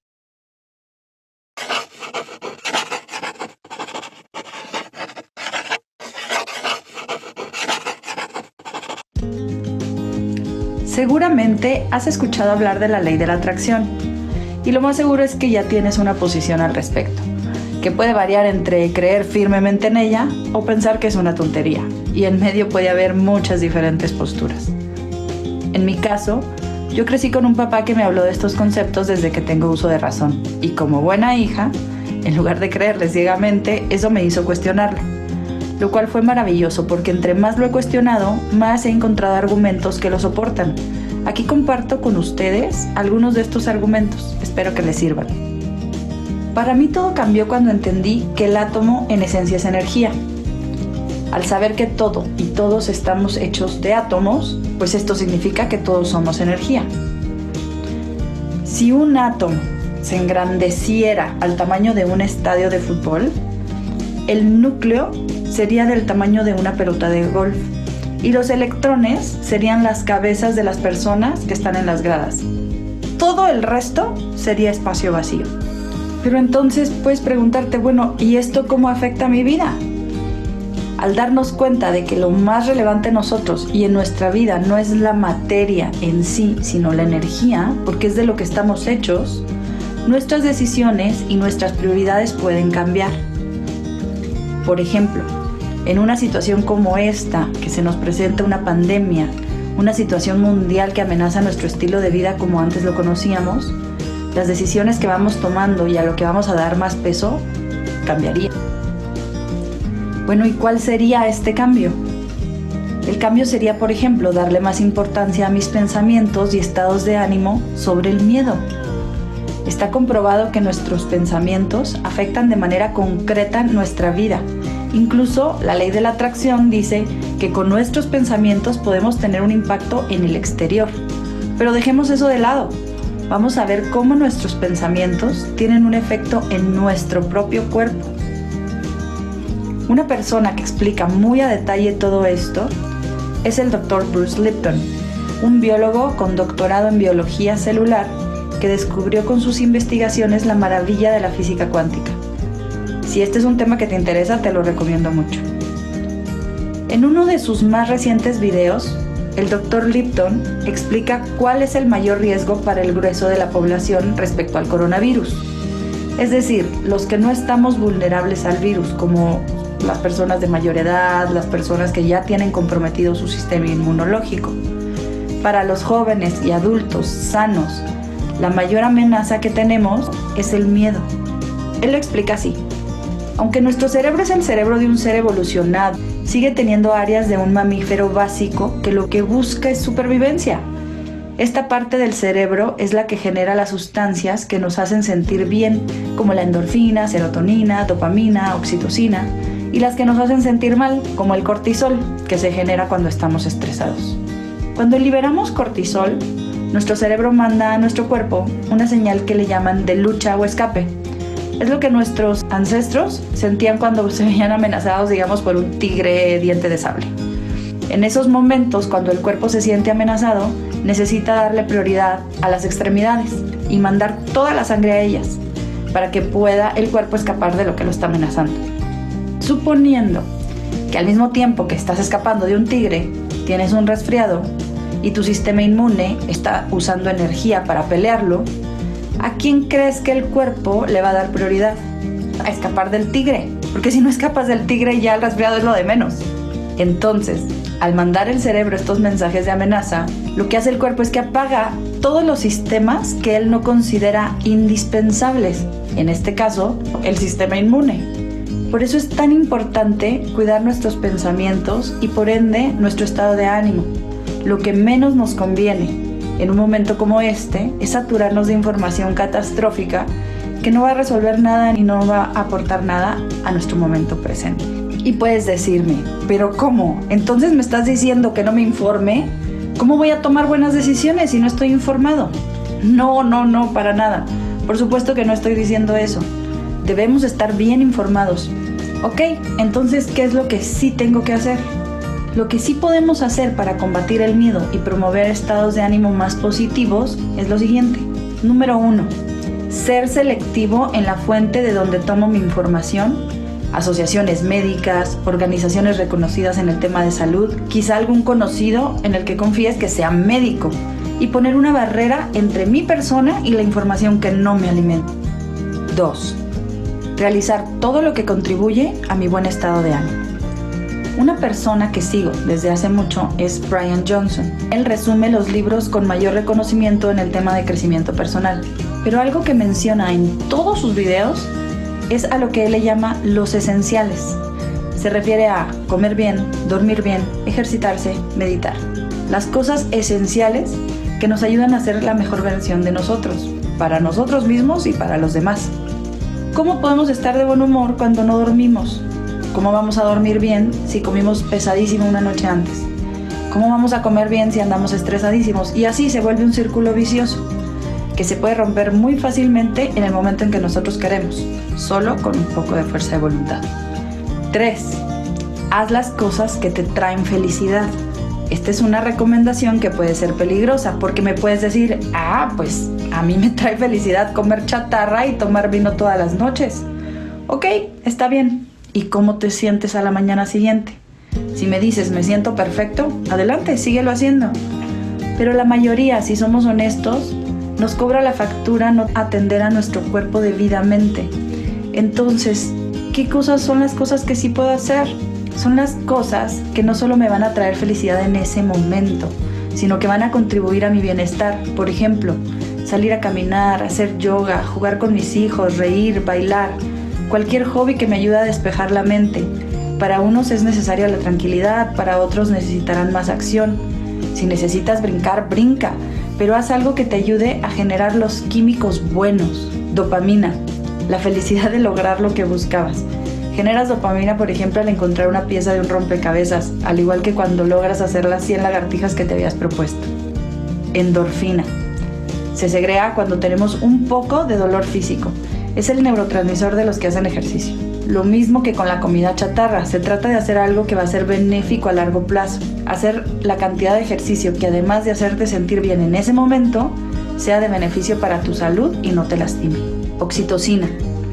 Seguramente has escuchado hablar de la ley de la atracción, y lo más seguro es que ya tienes una posición al respecto, que puede variar entre creer firmemente en ella o pensar que es una tontería, y en medio puede haber muchas diferentes posturas. En mi caso, yo crecí con un papá que me habló de estos conceptos desde que tengo uso de razón, y como buena hija, en lugar de creerle ciegamente, eso me hizo cuestionarlo, lo cual fue maravilloso porque entre más lo he cuestionado, más he encontrado argumentos que lo soportan. Aquí comparto con ustedes algunos de estos argumentos, espero que les sirvan. Para mí todo cambió cuando entendí que el átomo en esencia es energía. Al saber que todo y todos estamos hechos de átomos, pues esto significa que todos somos energía. Si un átomo se engrandeciera al tamaño de un estadio de fútbol, el núcleo sería del tamaño de una pelota de golf y los electrones serían las cabezas de las personas que están en las gradas. Todo el resto sería espacio vacío. Pero entonces puedes preguntarte, bueno, ¿y esto cómo afecta a mi vida? Al darnos cuenta de que lo más relevante en nosotros y en nuestra vida no es la materia en sí, sino la energía, porque es de lo que estamos hechos, nuestras decisiones y nuestras prioridades pueden cambiar. Por ejemplo, en una situación como esta, que se nos presenta una pandemia, una situación mundial que amenaza nuestro estilo de vida como antes lo conocíamos, las decisiones que vamos tomando y a lo que vamos a dar más peso, cambiarían. Bueno, ¿y cuál sería este cambio? El cambio sería, por ejemplo, darle más importancia a mis pensamientos y estados de ánimo sobre el miedo. Está comprobado que nuestros pensamientos afectan de manera concreta nuestra vida. Incluso la ley de la atracción dice que con nuestros pensamientos podemos tener un impacto en el exterior. Pero dejemos eso de lado. Vamos a ver cómo nuestros pensamientos tienen un efecto en nuestro propio cuerpo. Una persona que explica muy a detalle todo esto es el Dr. Bruce Lipton, un biólogo con doctorado en biología celular que descubrió con sus investigaciones la maravilla de la física cuántica. Si este es un tema que te interesa, te lo recomiendo mucho. En uno de sus más recientes videos, el Dr. Lipton explica cuál es el mayor riesgo para el grueso de la población respecto al coronavirus. Es decir, los que no estamos vulnerables al virus, como las personas de mayor edad, las personas que ya tienen comprometido su sistema inmunológico. Para los jóvenes y adultos sanos, la mayor amenaza que tenemos es el miedo. Él lo explica así. Aunque nuestro cerebro es el cerebro de un ser evolucionado, sigue teniendo áreas de un mamífero básico que lo que busca es supervivencia. Esta parte del cerebro es la que genera las sustancias que nos hacen sentir bien, como la endorfina, serotonina, dopamina, oxitocina, y las que nos hacen sentir mal, como el cortisol, que se genera cuando estamos estresados. Cuando liberamos cortisol, nuestro cerebro manda a nuestro cuerpo una señal que le llaman de lucha o escape. Es lo que nuestros ancestros sentían cuando se veían amenazados, digamos, por un tigre diente de sable. En esos momentos, cuando el cuerpo se siente amenazado, necesita darle prioridad a las extremidades y mandar toda la sangre a ellas, para que pueda el cuerpo escapar de lo que lo está amenazando. Suponiendo que al mismo tiempo que estás escapando de un tigre, tienes un resfriado y tu sistema inmune está usando energía para pelearlo, ¿a quién crees que el cuerpo le va a dar prioridad? A escapar del tigre, porque si no escapas del tigre ya el resfriado es lo de menos. Entonces, al mandar el cerebro estos mensajes de amenaza, lo que hace el cuerpo es que apaga todos los sistemas que él no considera indispensables, en este caso, el sistema inmune. Por eso es tan importante cuidar nuestros pensamientos y por ende nuestro estado de ánimo. Lo que menos nos conviene en un momento como este es saturarnos de información catastrófica que no va a resolver nada ni no va a aportar nada a nuestro momento presente. Y puedes decirme, ¿pero cómo? ¿Entonces me estás diciendo que no me informe? ¿Cómo voy a tomar buenas decisiones si no estoy informado? No, para nada. Por supuesto que no estoy diciendo eso. Debemos estar bien informados. Ok, entonces, ¿qué es lo que sí tengo que hacer? Lo que sí podemos hacer para combatir el miedo y promover estados de ánimo más positivos es lo siguiente. Número 1. Ser selectivo en la fuente de donde tomo mi información. Asociaciones médicas, organizaciones reconocidas en el tema de salud, quizá algún conocido en el que confíes que sea médico, y poner una barrera entre mi persona y la información que no me alimenta. 2. Realizar todo lo que contribuye a mi buen estado de ánimo. Una persona que sigo desde hace mucho es Brian Johnson. Él resume los libros con mayor reconocimiento en el tema de crecimiento personal, pero algo que menciona en todos sus videos es a lo que él le llama los esenciales. Se refiere a comer bien, dormir bien, ejercitarse, meditar. Las cosas esenciales que nos ayudan a ser la mejor versión de nosotros, para nosotros mismos y para los demás. ¿Cómo podemos estar de buen humor cuando no dormimos? ¿Cómo vamos a dormir bien si comimos pesadísimo una noche antes? ¿Cómo vamos a comer bien si andamos estresadísimos? Y así se vuelve un círculo vicioso que se puede romper muy fácilmente en el momento en que nosotros queremos, solo con un poco de fuerza de voluntad. 3. Haz las cosas que te traen felicidad. Esta es una recomendación que puede ser peligrosa porque me puedes decir, pues a mí me trae felicidad comer chatarra y tomar vino todas las noches. Ok, está bien. ¿Y cómo te sientes a la mañana siguiente? Si me dices, me siento perfecto, adelante, síguelo haciendo. Pero la mayoría, si somos honestos, nos cobra la factura no atender a nuestro cuerpo debidamente. Entonces, ¿qué cosas son las cosas que sí puedo hacer? Son las cosas que no solo me van a traer felicidad en ese momento, sino que van a contribuir a mi bienestar. Por ejemplo, salir a caminar, hacer yoga, jugar con mis hijos, reír, bailar. Cualquier hobby que me ayude a despejar la mente. Para unos es necesaria la tranquilidad, para otros necesitarán más acción. Si necesitas brincar, brinca, pero haz algo que te ayude a generar los químicos buenos. Dopamina, la felicidad de lograr lo que buscabas. Generas dopamina, por ejemplo, al encontrar una pieza de un rompecabezas, al igual que cuando logras hacer las 100 lagartijas que te habías propuesto. Endorfina. Se segrega cuando tenemos un poco de dolor físico. Es el neurotransmisor de los que hacen ejercicio. Lo mismo que con la comida chatarra, se trata de hacer algo que va a ser benéfico a largo plazo. Hacer la cantidad de ejercicio que además de hacerte sentir bien en ese momento, sea de beneficio para tu salud y no te lastime. Oxitocina.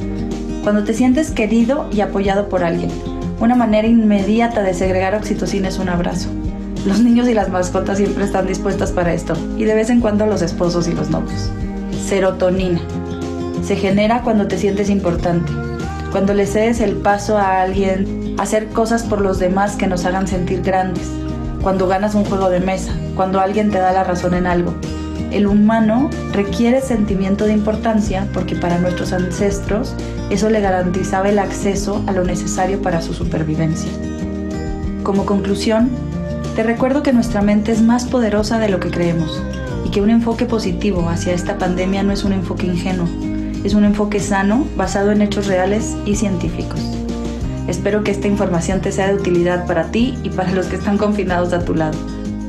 Cuando te sientes querido y apoyado por alguien, una manera inmediata de segregar oxitocina es un abrazo. Los niños y las mascotas siempre están dispuestas para esto, y de vez en cuando los esposos y los novios. Serotonina. Se genera cuando te sientes importante, cuando le cedes el paso a alguien, hacer cosas por los demás que nos hagan sentir grandes, cuando ganas un juego de mesa, cuando alguien te da la razón en algo. El humano requiere sentimiento de importancia porque para nuestros ancestros eso le garantizaba el acceso a lo necesario para su supervivencia. Como conclusión, te recuerdo que nuestra mente es más poderosa de lo que creemos y que un enfoque positivo hacia esta pandemia no es un enfoque ingenuo. Es un enfoque sano, basado en hechos reales y científicos. Espero que esta información te sea de utilidad para ti y para los que están confinados a tu lado.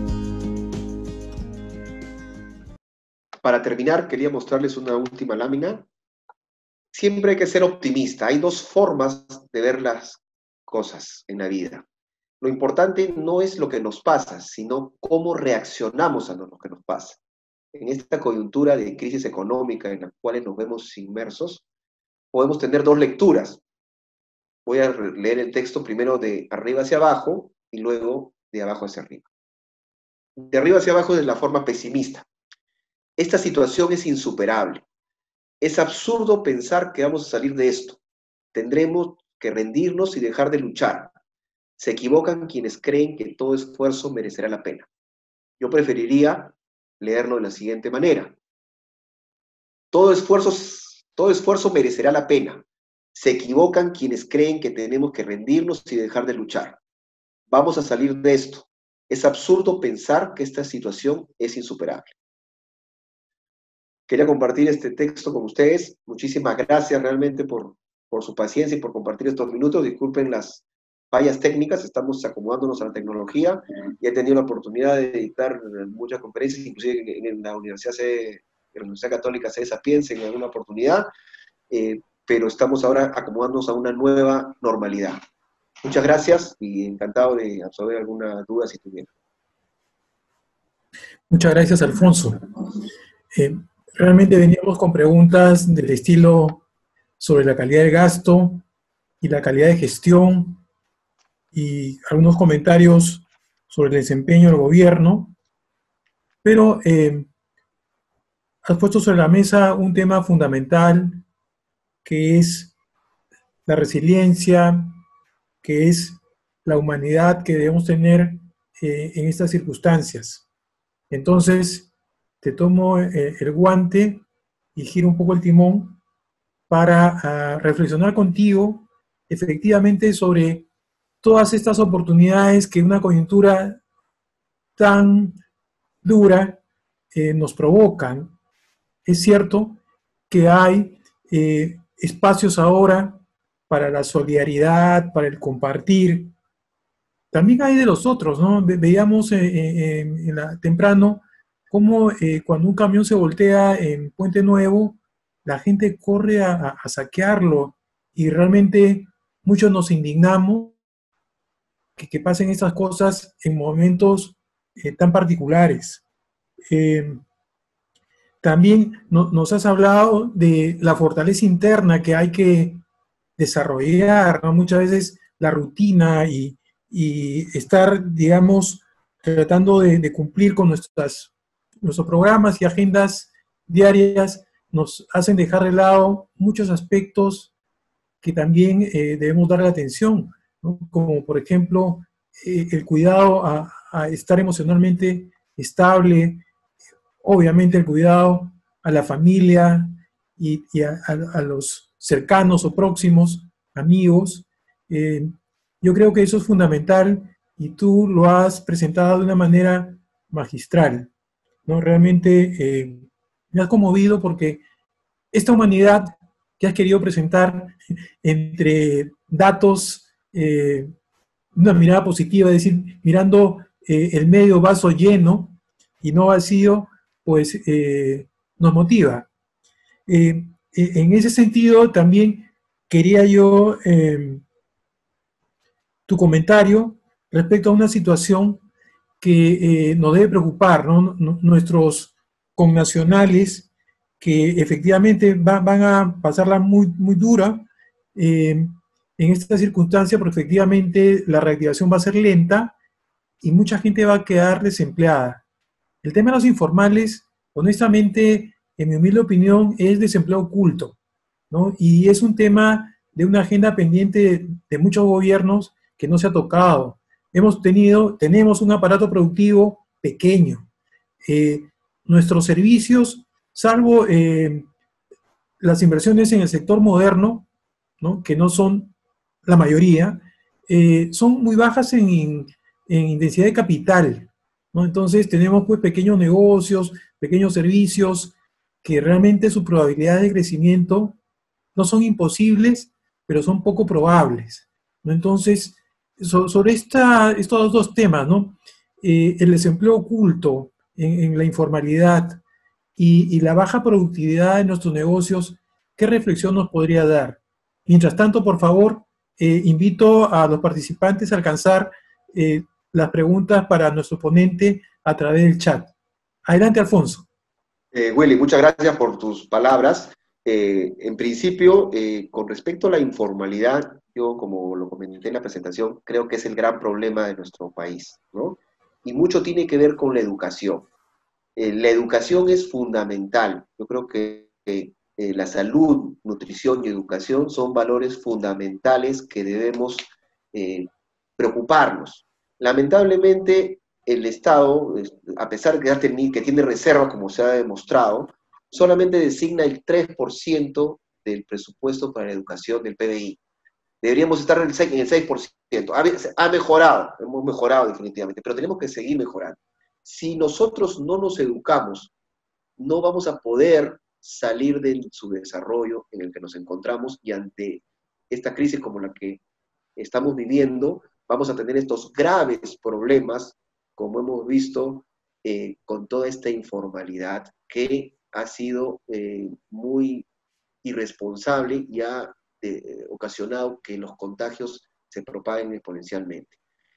Para terminar, quería mostrarles una última lámina. Siempre hay que ser optimista. Hay dos formas de ver las cosas en la vida. Lo importante no es lo que nos pasa, sino cómo reaccionamos a lo que nos pasa. En esta coyuntura de crisis económica en la cual nos vemos inmersos, podemos tener dos lecturas. Voy a leer el texto primero de arriba hacia abajo y luego de abajo hacia arriba. De arriba hacia abajo de la forma pesimista. Esta situación es insuperable. Es absurdo pensar que vamos a salir de esto. Tendremos que rendirnos y dejar de luchar. Se equivocan quienes creen que todo esfuerzo merecerá la pena. Yo preferiría leerlo de la siguiente manera. Todo esfuerzo merecerá la pena. Se equivocan quienes creen que tenemos que rendirnos y dejar de luchar. Vamos a salir de esto. Es absurdo pensar que esta situación es insuperable. Quería compartir este texto con ustedes. Muchísimas gracias realmente por su paciencia y por compartir estos minutos. Disculpen las fallas técnicas, estamos acomodándonos a la tecnología y he tenido la oportunidad de dictar muchas conferencias, inclusive en la Universidad Católica C. Sapienza en alguna oportunidad, pero estamos ahora acomodándonos a una nueva normalidad. Muchas gracias y encantado de absorber alguna duda si tuviera. Muchas gracias, Alfonso. Realmente veníamos con preguntas del estilo sobre la calidad de gasto y la calidad de gestión y algunos comentarios sobre el desempeño del gobierno, pero has puesto sobre la mesa un tema fundamental que es la resiliencia, que es la humanidad que debemos tener en estas circunstancias. Entonces, te tomo el guante y giro un poco el timón para reflexionar contigo efectivamente sobre todas estas oportunidades que una coyuntura tan dura nos provocan. Es cierto que hay espacios ahora para la solidaridad, para el compartir. También hay de los otros, ¿no? Veíamos temprano cómo cuando un camión se voltea en Puente Nuevo, la gente corre a saquearlo y realmente muchos nos indignamos que pasen estas cosas en momentos tan particulares. También nos has hablado de la fortaleza interna que hay que desarrollar, ¿no? Muchas veces la rutina y estar, digamos, tratando de cumplir con nuestros programas y agendas diarias nos hacen dejar de lado muchos aspectos que también debemos darle atención, ¿no? Como por ejemplo el cuidado a estar emocionalmente estable, obviamente el cuidado a la familia y a los cercanos o próximos amigos. Yo creo que eso es fundamental y tú lo has presentado de una manera magistral, ¿no? Realmente me has conmovido porque esta humanidad que has querido presentar entre datos, una mirada positiva, es decir, mirando el medio vaso lleno y no vacío, pues nos motiva. En ese sentido, también quería yo tu comentario respecto a una situación que nos debe preocupar, ¿no? Nuestros connacionales que efectivamente van a pasarla muy, muy dura en esta circunstancia, porque efectivamente la reactivación va a ser lenta y mucha gente va a quedar desempleada. El tema de los informales, honestamente, en mi humilde opinión, es desempleo oculto, ¿no? Y es un tema de una agenda pendiente de muchos gobiernos que no se ha tocado. Tenemos un aparato productivo pequeño. Nuestros servicios, salvo las inversiones en el sector moderno, ¿no? Que no son la mayoría, son muy bajas en intensidad de capital, ¿no? Entonces tenemos pues pequeños negocios, pequeños servicios, que realmente sus probabilidades de crecimiento no son imposibles, pero son poco probables, ¿no? Entonces, sobre estos dos temas, ¿no? El desempleo oculto en la informalidad y la baja productividad de nuestros negocios, ¿qué reflexión nos podría dar? Mientras tanto, por favor, invito a los participantes a alcanzar las preguntas para nuestro ponente a través del chat. Adelante, Alfonso. Willy, muchas gracias por tus palabras. En principio, con respecto a la informalidad, yo, como lo comenté en la presentación, creo que es el gran problema de nuestro país, ¿no? Y mucho tiene que ver con la educación. La educación es fundamental. Yo creo que la salud, nutrición y educación son valores fundamentales que debemos eh, preocuparnos. Lamentablemente, el Estado, a pesar de que tiene reservas, como se ha demostrado, solamente designa el 3% del presupuesto para la educación del PBI. Deberíamos estar en el 6%. Ha mejorado, hemos mejorado definitivamente, pero tenemos que seguir mejorando. Si nosotros no nos educamos, no vamos a poder salir de su desarrollo en el que nos encontramos, y ante esta crisis como la que estamos viviendo, vamos a tener estos graves problemas, como hemos visto, con toda esta informalidad que ha sido muy irresponsable y ha ocasionado que los contagios se propaguen exponencialmente.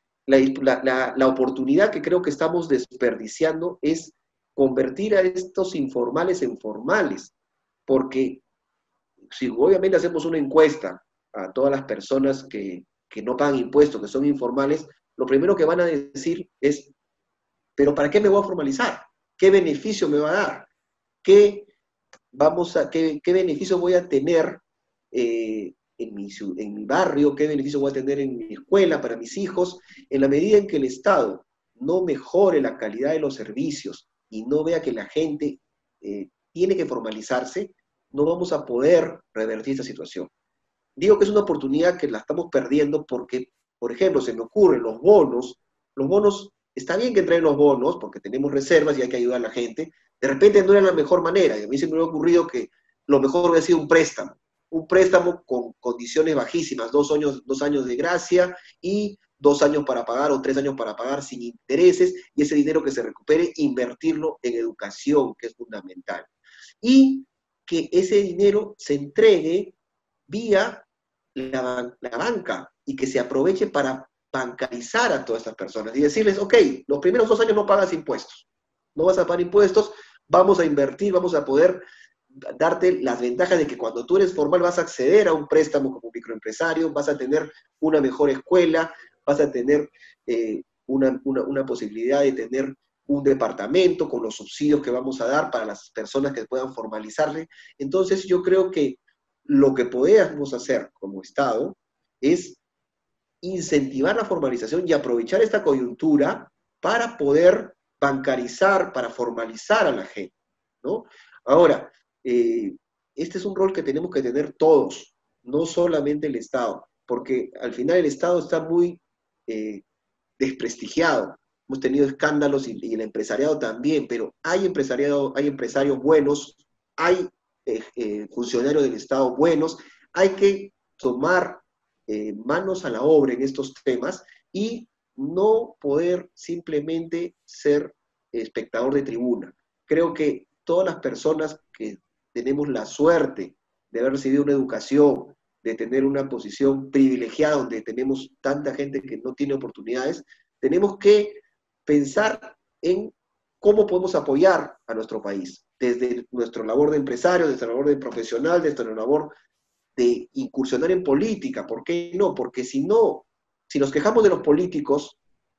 La oportunidad que creo que estamos desperdiciando es convertir a estos informales en formales, porque si obviamente hacemos una encuesta a todas las personas que no pagan impuestos, que son informales, lo primero que van a decir es, ¿pero para qué me voy a formalizar? ¿Qué beneficio me va a dar? ¿Qué beneficio voy a tener en mi barrio? ¿Qué beneficio voy a tener en mi escuela para mis hijos? En la medida en que el Estado no mejore la calidad de los servicios y no vea que la gente tiene que formalizarse, no vamos a poder revertir esta situación. Digo que es una oportunidad que la estamos perdiendo porque, por ejemplo, se me ocurren los bonos, está bien que entren los bonos porque tenemos reservas y hay que ayudar a la gente, de repente no era la mejor manera, y a mí se me ha ocurrido que lo mejor hubiera sido un préstamo con condiciones bajísimas, 2 años de gracia y 2 años para pagar o 3 años para pagar sin intereses, y ese dinero que se recupere, invertirlo en educación, que es fundamental. Y que ese dinero se entregue vía la banca y que se aproveche para bancarizar a todas estas personas y decirles, ok, los primeros 2 años no pagas impuestos, no vas a pagar impuestos, vamos a invertir, vamos a poder darte las ventajas de que cuando tú eres formal vas a acceder a un préstamo como microempresario, vas a tener una mejor escuela, vas a tener una posibilidad de tener un departamento con los subsidios que vamos a dar para las personas que puedan formalizarse. Entonces yo creo que lo que podemos hacer como Estado es incentivar la formalización y aprovechar esta coyuntura para poder bancarizar, para formalizar a la gente, ¿no? Ahora, este es un rol que tenemos que tener todos, no solamente el Estado, porque al final el Estado está muy desprestigiado. Hemos tenido escándalos y el empresariado también, pero hay empresarios buenos, hay funcionarios del Estado buenos, hay que tomar manos a la obra en estos temas y no poder simplemente ser espectador de tribuna. Creo que todas las personas que tenemos la suerte de haber recibido una educación, de tener una posición privilegiada donde tenemos tanta gente que no tiene oportunidades, tenemos que pensar en cómo podemos apoyar a nuestro país, desde nuestra labor de empresario, desde nuestra labor de profesional, desde nuestra labor de incursionar en política. ¿Por qué no? Porque si nos quejamos de los políticos,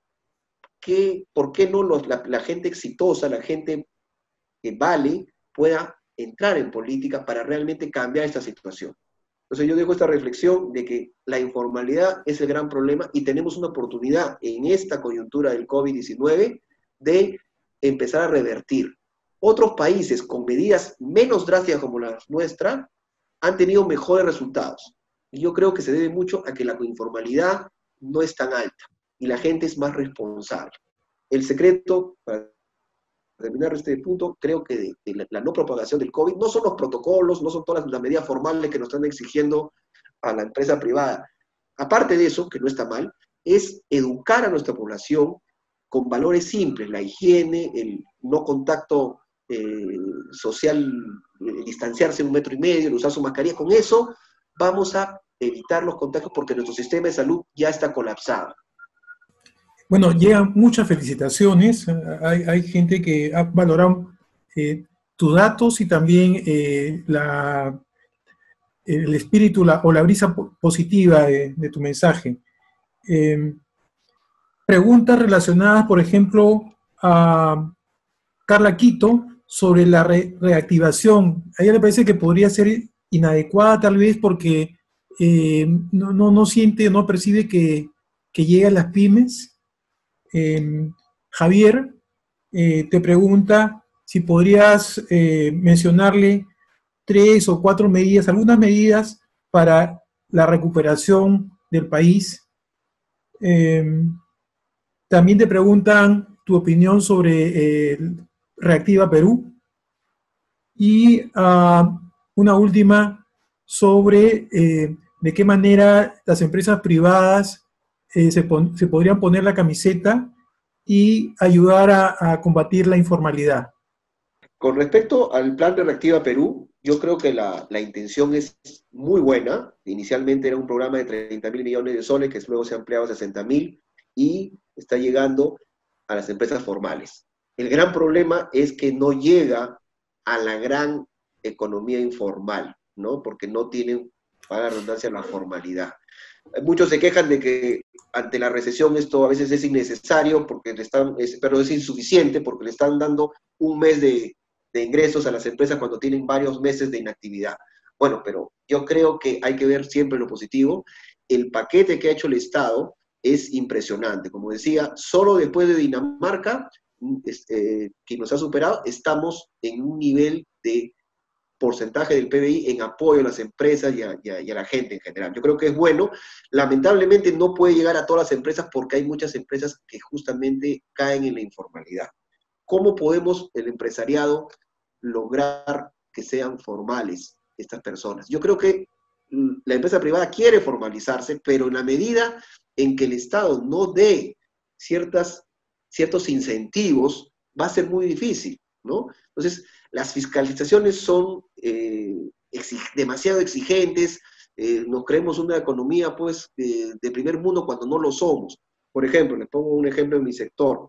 ¿por qué no la gente exitosa, la gente que vale, pueda entrar en política para realmente cambiar esta situación? Entonces yo dejo esta reflexión de que la informalidad es el gran problema y tenemos una oportunidad en esta coyuntura del COVID-19 de empezar a revertir. Otros países con medidas menos drásticas como la nuestra han tenido mejores resultados. Y yo creo que se debe mucho a que la informalidad no es tan alta y la gente es más responsable. El secreto, para terminar este punto, creo que de la no propagación del COVID no son los protocolos, no son todas las medidas formales que nos están exigiendo a la empresa privada. Aparte de eso, que no está mal, es educar a nuestra población con valores simples, la higiene, el no contacto social, distanciarse 1,5 metros, el usar su mascarilla. Con eso vamos a evitar los contagios porque nuestro sistema de salud ya está colapsado. Bueno, llegan muchas felicitaciones. Hay gente que ha valorado tus datos y también el espíritu o la brisa positiva de tu mensaje. Preguntas relacionadas, por ejemplo, a Carla Quito sobre la reactivación. A ella le parece que podría ser inadecuada tal vez porque no siente, no percibe que llegan las pymes. Javier te pregunta si podrías mencionarle 3 o 4 medidas, algunas medidas para la recuperación del país. También te preguntan tu opinión sobre Reactiva Perú. Y una última sobre de qué manera las empresas privadas se podrían poner la camiseta y ayudar a combatir la informalidad. Con respecto al plan de Reactiva Perú, yo creo que la intención es muy buena. Inicialmente era un programa de 30.000 millones de soles, que luego se ha ampliado a 60.000 y está llegando a las empresas formales. El gran problema es que no llega a la gran economía informal, ¿no? Porque no tienen, para la redundancia, la formalidad. Muchos se quejan de que ante la recesión esto a veces es innecesario, pero es insuficiente porque le están dando un mes de ingresos a las empresas cuando tienen varios meses de inactividad. Bueno, pero yo creo que hay que ver siempre lo positivo. El paquete que ha hecho el Estado es impresionante. Como decía, solo después de Dinamarca, que nos ha superado, estamos en un nivel de porcentaje del PBI en apoyo a las empresas y a la gente en general. Yo creo que es bueno. Lamentablemente no puede llegar a todas las empresas porque hay muchas empresas que justamente caen en la informalidad. ¿Cómo podemos, el empresariado, lograr que sean formales estas personas? Yo creo que la empresa privada quiere formalizarse, pero en la medida en que el Estado no dé ciertos incentivos, va a ser muy difícil, ¿no? Entonces, las fiscalizaciones son demasiado exigentes, nos creemos una economía, pues, de primer mundo cuando no lo somos. Por ejemplo, les pongo un ejemplo en mi sector.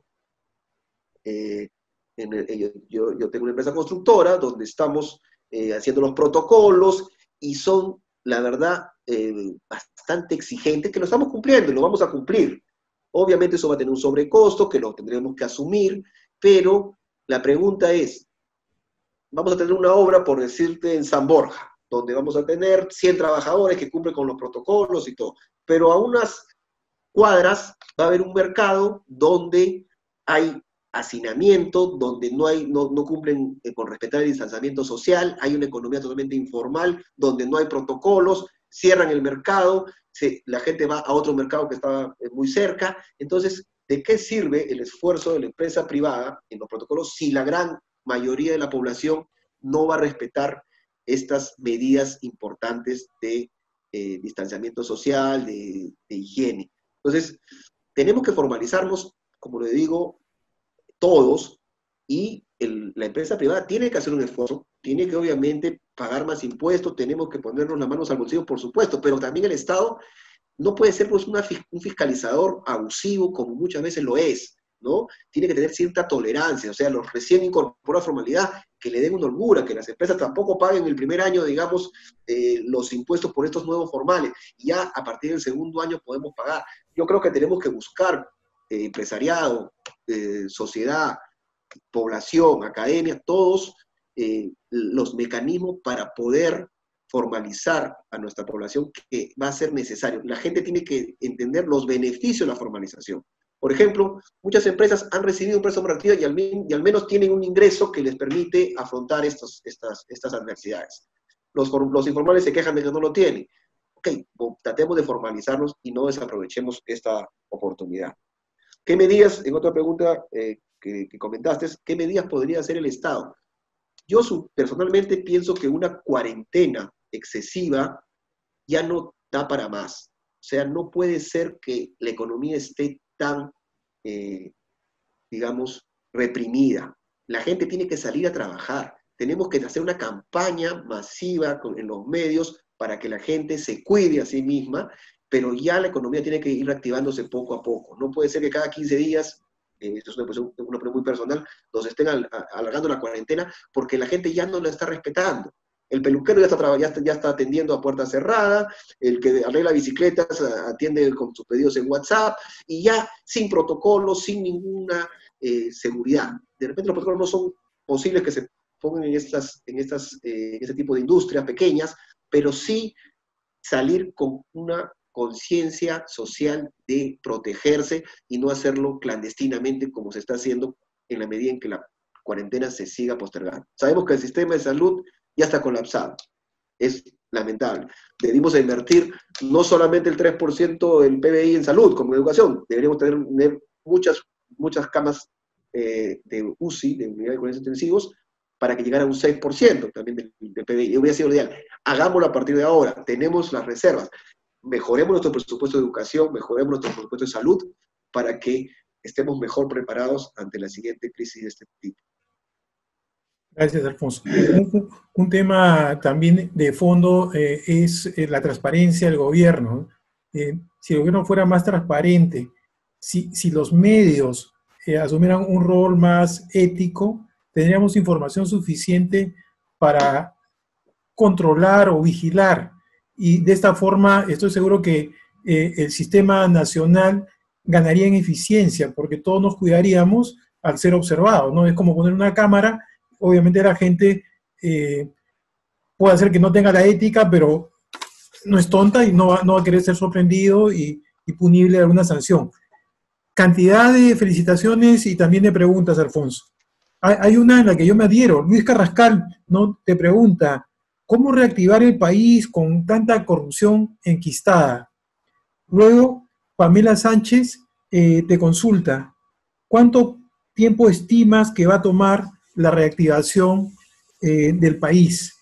Yo tengo una empresa constructora donde estamos haciendo los protocolos y son, la verdad, bastante exigentes, que lo estamos cumpliendo y lo vamos a cumplir. Obviamente eso va a tener un sobrecosto que lo tendremos que asumir, pero la pregunta es, vamos a tener una obra, por decirte, en San Borja, donde vamos a tener 100 trabajadores que cumplen con los protocolos y todo, pero a unas cuadras va a haber un mercado donde hay hacinamiento, donde no cumplen con respetar el distanciamiento social, hay una economía totalmente informal, donde no hay protocolos, cierran el mercado, la gente va a otro mercado que está muy cerca. Entonces, ¿de qué sirve el esfuerzo de la empresa privada en los protocolos si la gran mayoría de la población no va a respetar estas medidas importantes de distanciamiento social, de higiene? Entonces, tenemos que formalizarnos, como le digo, todos, y la empresa privada tiene que hacer un esfuerzo, tiene que obviamente pagar más impuestos, tenemos que ponernos las manos al bolsillo, por supuesto, pero también el Estado no puede ser pues un fiscalizador abusivo como muchas veces lo es, ¿no? Tiene que tener cierta tolerancia, o sea, los recién incorporados a formalidad, que le den una holgura, que las empresas tampoco paguen el primer año, digamos, los impuestos por estos nuevos formales, y ya a partir del segundo año podemos pagar. Yo creo que tenemos que buscar empresariado, sociedad, población, academia, todos los mecanismos para poder formalizar a nuestra población, que va a ser necesario. La gente tiene que entender los beneficios de la formalización. Por ejemplo, muchas empresas han recibido un préstamo reactivo y al menos tienen un ingreso que les permite afrontar estas adversidades. Los informales se quejan de que no lo tienen. Ok, tratemos de formalizarnos y no desaprovechemos esta oportunidad. ¿Qué medidas, en otra pregunta que comentaste, qué medidas podría hacer el Estado? Yo personalmente pienso que una cuarentena excesiva ya no da para más. O sea, no puede ser que la economía esté tan, digamos, reprimida. La gente tiene que salir a trabajar. Tenemos que hacer una campaña masiva en los medios para que la gente se cuide a sí misma, pero ya la economía tiene que ir reactivándose poco a poco. No puede ser que cada 15 días, esto es una opinión muy personal, nos estén alargando la cuarentena porque la gente ya no la está respetando. El peluquero ya está atendiendo a puerta cerrada, el que arregla bicicletas atiende con sus pedidos en WhatsApp, y ya sin protocolos, sin ninguna seguridad. De repente los protocolos no son posibles que se pongan en este tipo de industrias pequeñas, pero sí salir con una conciencia social de protegerse y no hacerlo clandestinamente como se está haciendo en la medida en que la cuarentena se siga postergando. Sabemos que el sistema de salud ya está colapsado. Es lamentable. Debimos invertir no solamente el 3% del PBI en salud, como en educación. Deberíamos tener muchas camas de UCI, de unidades de cuidados intensivos, para que llegara a un 6% también del PBI. Hubiera sido ideal. Hagámoslo a partir de ahora. Tenemos las reservas. Mejoremos nuestro presupuesto de educación, mejoremos nuestro presupuesto de salud, para que estemos mejor preparados ante la siguiente crisis de este tipo. Gracias, Alfonso. Un tema también de fondo es la transparencia del gobierno. Si el gobierno fuera más transparente, si los medios asumieran un rol más ético, tendríamos información suficiente para controlar o vigilar. Y de esta forma estoy seguro que el sistema nacional ganaría en eficiencia, porque todos nos cuidaríamos al ser observados, ¿no? Es como poner una cámara. Obviamente la gente puede hacer que no tenga la ética, pero no es tonta y no va a querer ser sorprendido y punible de alguna sanción. Cantidad de felicitaciones y también de preguntas, Alfonso. Hay una en la que yo me adhiero. Luis Carrascal, ¿no?, te pregunta, ¿cómo reactivar el país con tanta corrupción enquistada? Luego, Pamela Sánchez te consulta, ¿cuánto tiempo estimas que va a tomar la reactivación del país?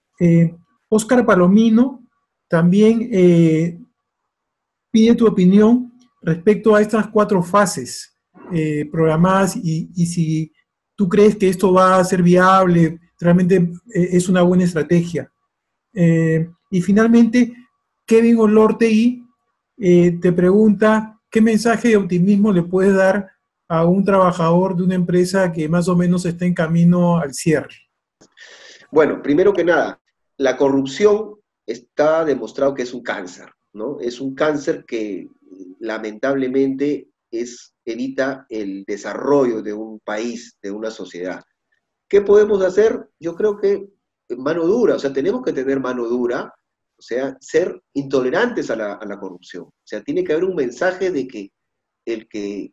Óscar Palomino también pide tu opinión respecto a estas 4 fases programadas y si tú crees que esto va a ser viable, realmente es una buena estrategia. Y finalmente, Kevin Olortegui te pregunta, ¿qué mensaje de optimismo le puedes dar a un trabajador de una empresa que más o menos está en camino al cierre? Bueno, primero que nada, la corrupción está demostrado que es un cáncer, ¿no? Es un cáncer que lamentablemente evita el desarrollo de un país, de una sociedad. ¿Qué podemos hacer? Yo creo que mano dura, o sea, tenemos que tener mano dura, o sea, ser intolerantes a la corrupción. O sea, tiene que haber un mensaje de que el que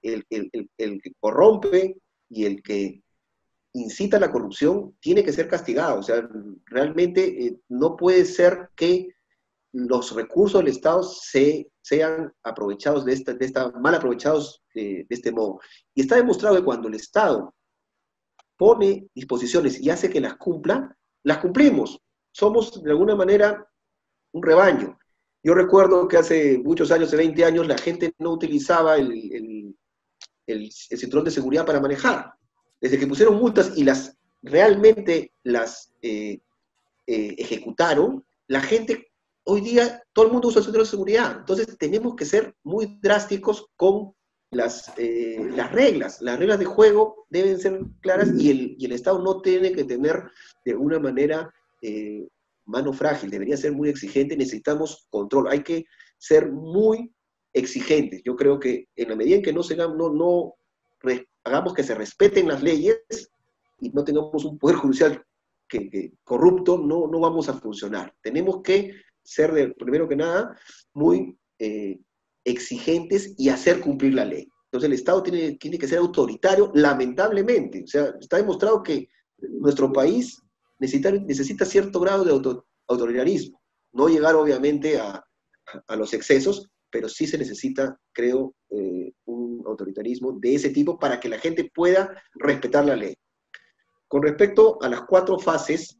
corrompe y el que incita a la corrupción tiene que ser castigado. O sea, realmente no puede ser que los recursos del Estado sean aprovechados mal aprovechados de este modo. Y está demostrado que cuando el Estado pone disposiciones y hace que las cumpla, las cumplimos. Somos de alguna manera un rebaño. Yo recuerdo que hace muchos años, hace 20 años, la gente no utilizaba el cinturón de seguridad para manejar. Desde que pusieron multas y realmente las ejecutaron, la gente, hoy día, todo el mundo usa el cinturón de seguridad. Entonces tenemos que ser muy drásticos con las reglas. Las reglas de juego deben ser claras y el Estado no tiene que tener de alguna manera mano frágil, debería ser muy exigente. Necesitamos control, hay que ser muy exigentes. Yo creo que en la medida en que hagamos que se respeten las leyes y no tengamos un poder judicial que corrupto, no vamos a funcionar. Tenemos que ser, primero que nada, muy exigentes y hacer cumplir la ley. Entonces el Estado tiene que ser autoritario, lamentablemente. O sea, está demostrado que nuestro país necesita cierto grado de autoritarismo. No llegar obviamente a los excesos, pero sí se necesita, creo, un autoritarismo de ese tipo para que la gente pueda respetar la ley. Con respecto a las 4 fases,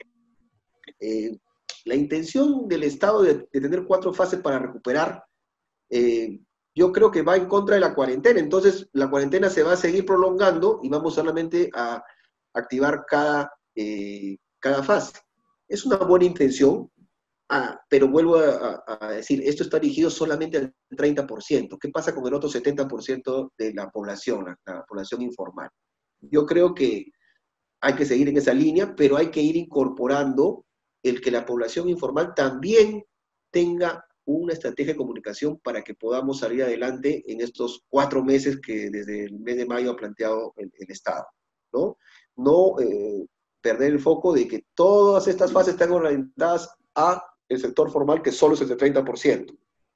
la intención del Estado de tener 4 fases para recuperar, yo creo que va en contra de la cuarentena. Entonces la cuarentena se va a seguir prolongando y vamos solamente a activar cada fase. Es una buena intención, pero vuelvo a decir, esto está dirigido solamente al 30%. ¿Qué pasa con el otro 70% de la población informal? Yo creo que hay que seguir en esa línea, pero hay que ir incorporando el que la población informal también tenga una estrategia de comunicación para que podamos salir adelante en estos 4 meses que desde el mes de mayo ha planteado el Estado, ¿no? No perder el foco de que todas estas fases están orientadas a el sector formal, que solo es el 30%.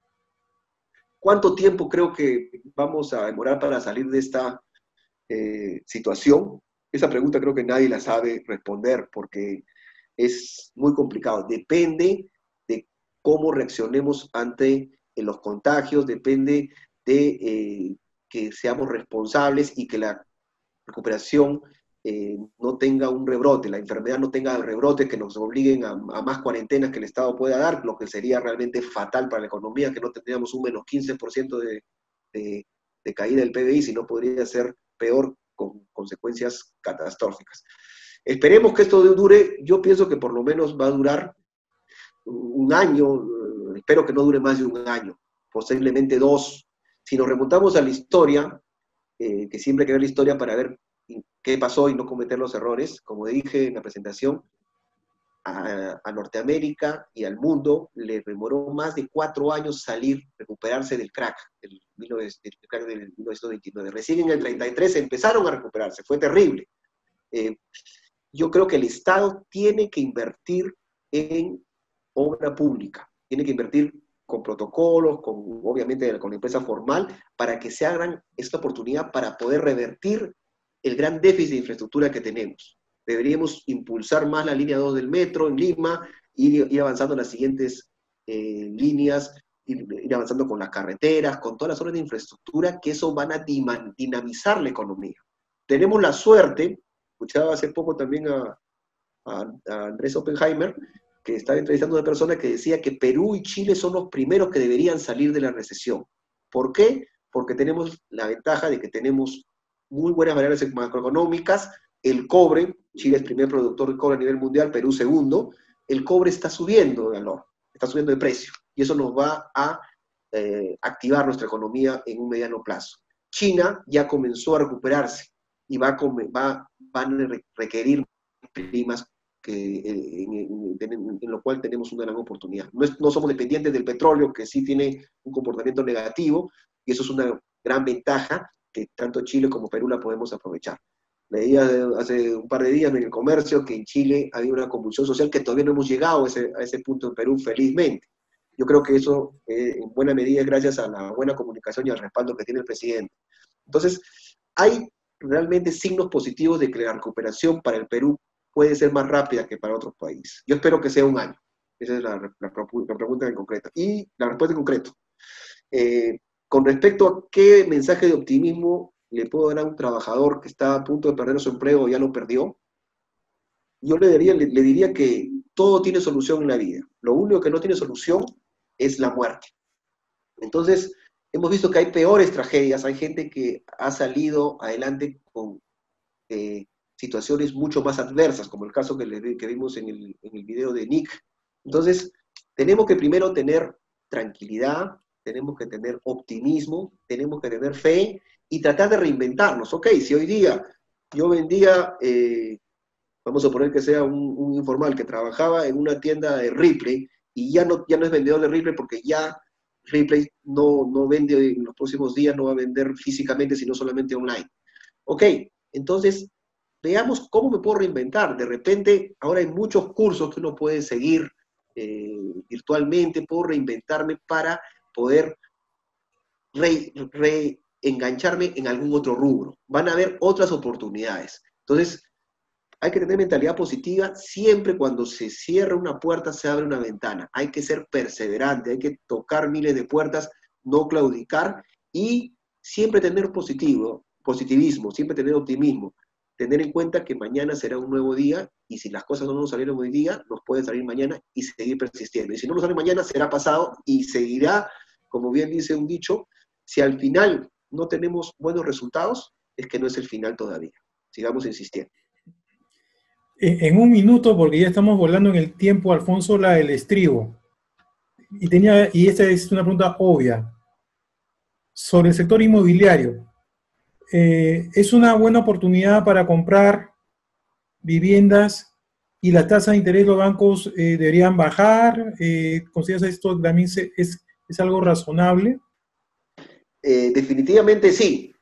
¿Cuánto tiempo creo que vamos a demorar para salir de esta situación? Esa pregunta creo que nadie la sabe responder porque es muy complicado. Depende de cómo reaccionemos ante los contagios, depende de que seamos responsables y que la recuperación no tenga un rebrote, la enfermedad no tenga rebrotes que nos obliguen a más cuarentenas que el Estado pueda dar, lo que sería realmente fatal para la economía, que no tendríamos un menos 15% de caída del PBI, sino podría ser peor con consecuencias catastróficas. Esperemos que esto dure, yo pienso que por lo menos va a durar un año, espero que no dure más de un año, posiblemente 2. Si nos remontamos a la historia, que siempre hay que ver la historia para ver qué pasó y no cometer los errores, como dije en la presentación, a Norteamérica y al mundo le demoró más de 4 años recuperarse del crack, del crack del 1929. Recién en el 33 empezaron a recuperarse, fue terrible. Yo creo que el Estado tiene que invertir en obra pública, tiene que invertir con protocolos, obviamente con la empresa formal, para que se hagan esta oportunidad para poder revertir el gran déficit de infraestructura que tenemos. Deberíamos impulsar más la línea 2 del metro en Lima, ir avanzando en las siguientes líneas, ir avanzando con las carreteras, con todas las obras de infraestructura, que eso van a dinamizar la economía. Tenemos la suerte, escuchaba hace poco también a Andrés Oppenheimer, que estaba entrevistando a una persona que decía que Perú y Chile son los primeros que deberían salir de la recesión. ¿Por qué? Porque tenemos la ventaja de que tenemos muy buenas variables macroeconómicas, el cobre, Chile es primer productor de cobre a nivel mundial, Perú segundo, el cobre está subiendo de valor, está subiendo de precio, y eso nos va a activar nuestra economía en un mediano plazo. China ya comenzó a recuperarse y van a requerir primas en lo cual tenemos una gran oportunidad. No somos dependientes del petróleo, que sí tiene un comportamiento negativo, y eso es una gran ventaja que tanto Chile como Perú la podemos aprovechar. Leía hace un par de días en el Comercio que en Chile había una convulsión social que todavía no hemos llegado a ese punto en Perú, felizmente. Yo creo que eso en buena medida es gracias a la buena comunicación y al respaldo que tiene el presidente. Entonces, hay realmente signos positivos de que la recuperación para el Perú puede ser más rápida que para otros países. Yo espero que sea un año. Esa es la pregunta en concreto. Y la respuesta en concreto. Con respecto a qué mensaje de optimismo le puedo dar a un trabajador que está a punto de perder su empleo o ya lo perdió, yo le diría que todo tiene solución en la vida. Lo único que no tiene solución es la muerte. Entonces, hemos visto que hay peores tragedias, hay gente que ha salido adelante con situaciones mucho más adversas, como el caso que vimos en el video de Nick. Entonces, tenemos que primero tener tranquilidad, tenemos que tener optimismo, tenemos que tener fe y tratar de reinventarnos. Ok, si hoy día yo vendía, vamos a poner que sea un informal que trabajaba en una tienda de Ripley y ya no es vendedor de Ripley porque ya Ripley no vende en los próximos días, no va a vender físicamente, sino solamente online. Ok, entonces veamos cómo me puedo reinventar. De repente, ahora hay muchos cursos que uno puede seguir virtualmente, puedo reinventarme para poder reengancharme en algún otro rubro. Van a haber otras oportunidades. Entonces, hay que tener mentalidad positiva. Siempre cuando se cierra una puerta, se abre una ventana. Hay que ser perseverante, hay que tocar miles de puertas, no claudicar y siempre tener positivismo, siempre tener optimismo. Tener en cuenta que mañana será un nuevo día y si las cosas no nos salieron hoy día, nos pueden salir mañana y seguir persistiendo. Y si no nos sale mañana, será pasado y seguirá, como bien dice un dicho, si al final no tenemos buenos resultados, es que no es el final todavía. Sigamos insistiendo. En un minuto, porque ya estamos volando en el tiempo, Alfonso, el estribo. Y esta es una pregunta obvia. Sobre el sector inmobiliario. ¿Es una buena oportunidad para comprar viviendas y la tasa de interés de los bancos deberían bajar. ¿Consideras esto también es algo razonable? Definitivamente sí.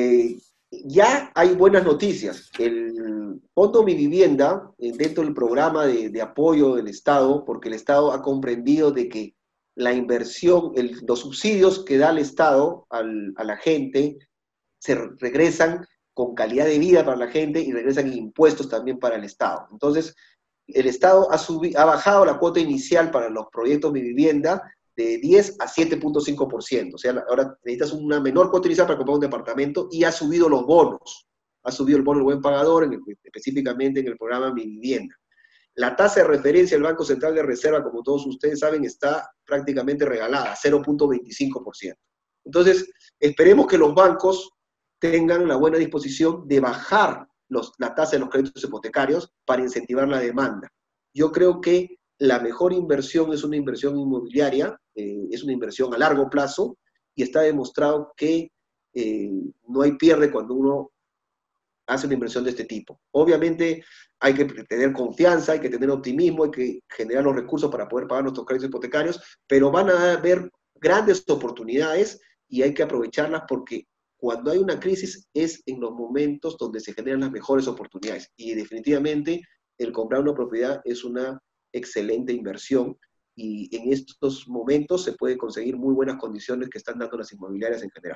Ya hay buenas noticias. El Fondo Mi Vivienda, dentro del programa de apoyo del Estado, porque el Estado ha comprendido de que la inversión, los subsidios que da el Estado a la gente, se regresan con calidad de vida para la gente y regresan impuestos también para el Estado. Entonces, el Estado ha bajado la cuota inicial para los proyectos Mi Vivienda de 10 a 7.5%. O sea, ahora necesitas una menor cuota inicial para comprar un departamento y ha subido los bonos. Ha subido el bono del buen pagador, específicamente en el programa Mi Vivienda. La tasa de referencia del Banco Central de Reserva, como todos ustedes saben, está prácticamente regalada, 0.25%. Entonces, esperemos que los bancos tengan la buena disposición de bajar la tasa de los créditos hipotecarios para incentivar la demanda. Yo creo que la mejor inversión es una inversión inmobiliaria, es una inversión a largo plazo, y está demostrado que no hay pierde cuando uno hace una inversión de este tipo. Obviamente hay que tener confianza, hay que tener optimismo, hay que generar los recursos para poder pagar nuestros créditos hipotecarios, pero van a haber grandes oportunidades y hay que aprovecharlas porque cuando hay una crisis es en los momentos donde se generan las mejores oportunidades. Y definitivamente el comprar una propiedad es una excelente inversión y en estos momentos se puede conseguir muy buenas condiciones que están dando las inmobiliarias en general.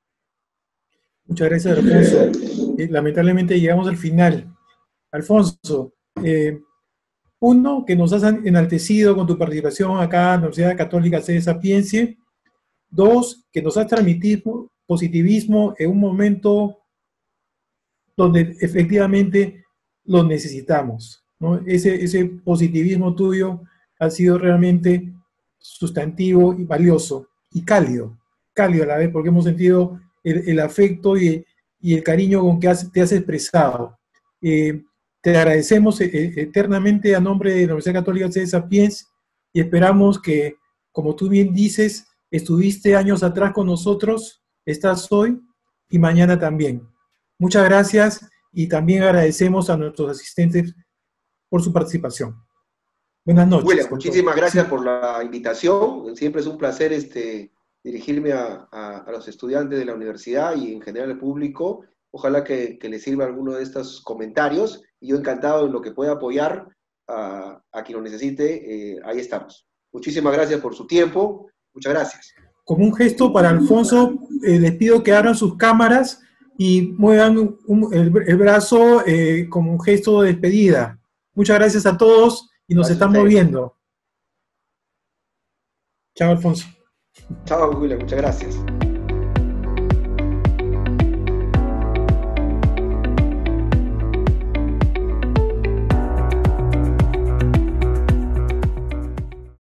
Muchas gracias, Alfonso. Lamentablemente llegamos al final. Alfonso, uno, que nos has enaltecido con tu participación acá en la Universidad Católica Sede Sapientia. Dos, que nos has transmitido positivismo en un momento donde efectivamente lo necesitamos, ¿no? Ese positivismo tuyo ha sido realmente sustantivo y valioso y cálido a la vez, porque hemos sentido el afecto y el cariño con que te has expresado. Te agradecemos eternamente a nombre de la Universidad Católica Sede Sapientia y esperamos que, como tú bien dices, estuviste años atrás con nosotros, estás hoy y mañana también. Muchas gracias y también agradecemos a nuestros asistentes por su participación. Buenas noches. William, muchísimas gracias por la invitación. Siempre es un placer dirigirme a los estudiantes de la universidad y en general al público. Ojalá que les sirva alguno de estos comentarios. Y yo encantado en lo que pueda apoyar a quien lo necesite. Ahí estamos. Muchísimas gracias por su tiempo. Muchas gracias. Como un gesto para Alfonso, les pido que abran sus cámaras y muevan el brazo como un gesto de despedida. Muchas gracias a todos y nos estamos viendo. Chao, Alfonso. Chao, William. Muchas gracias.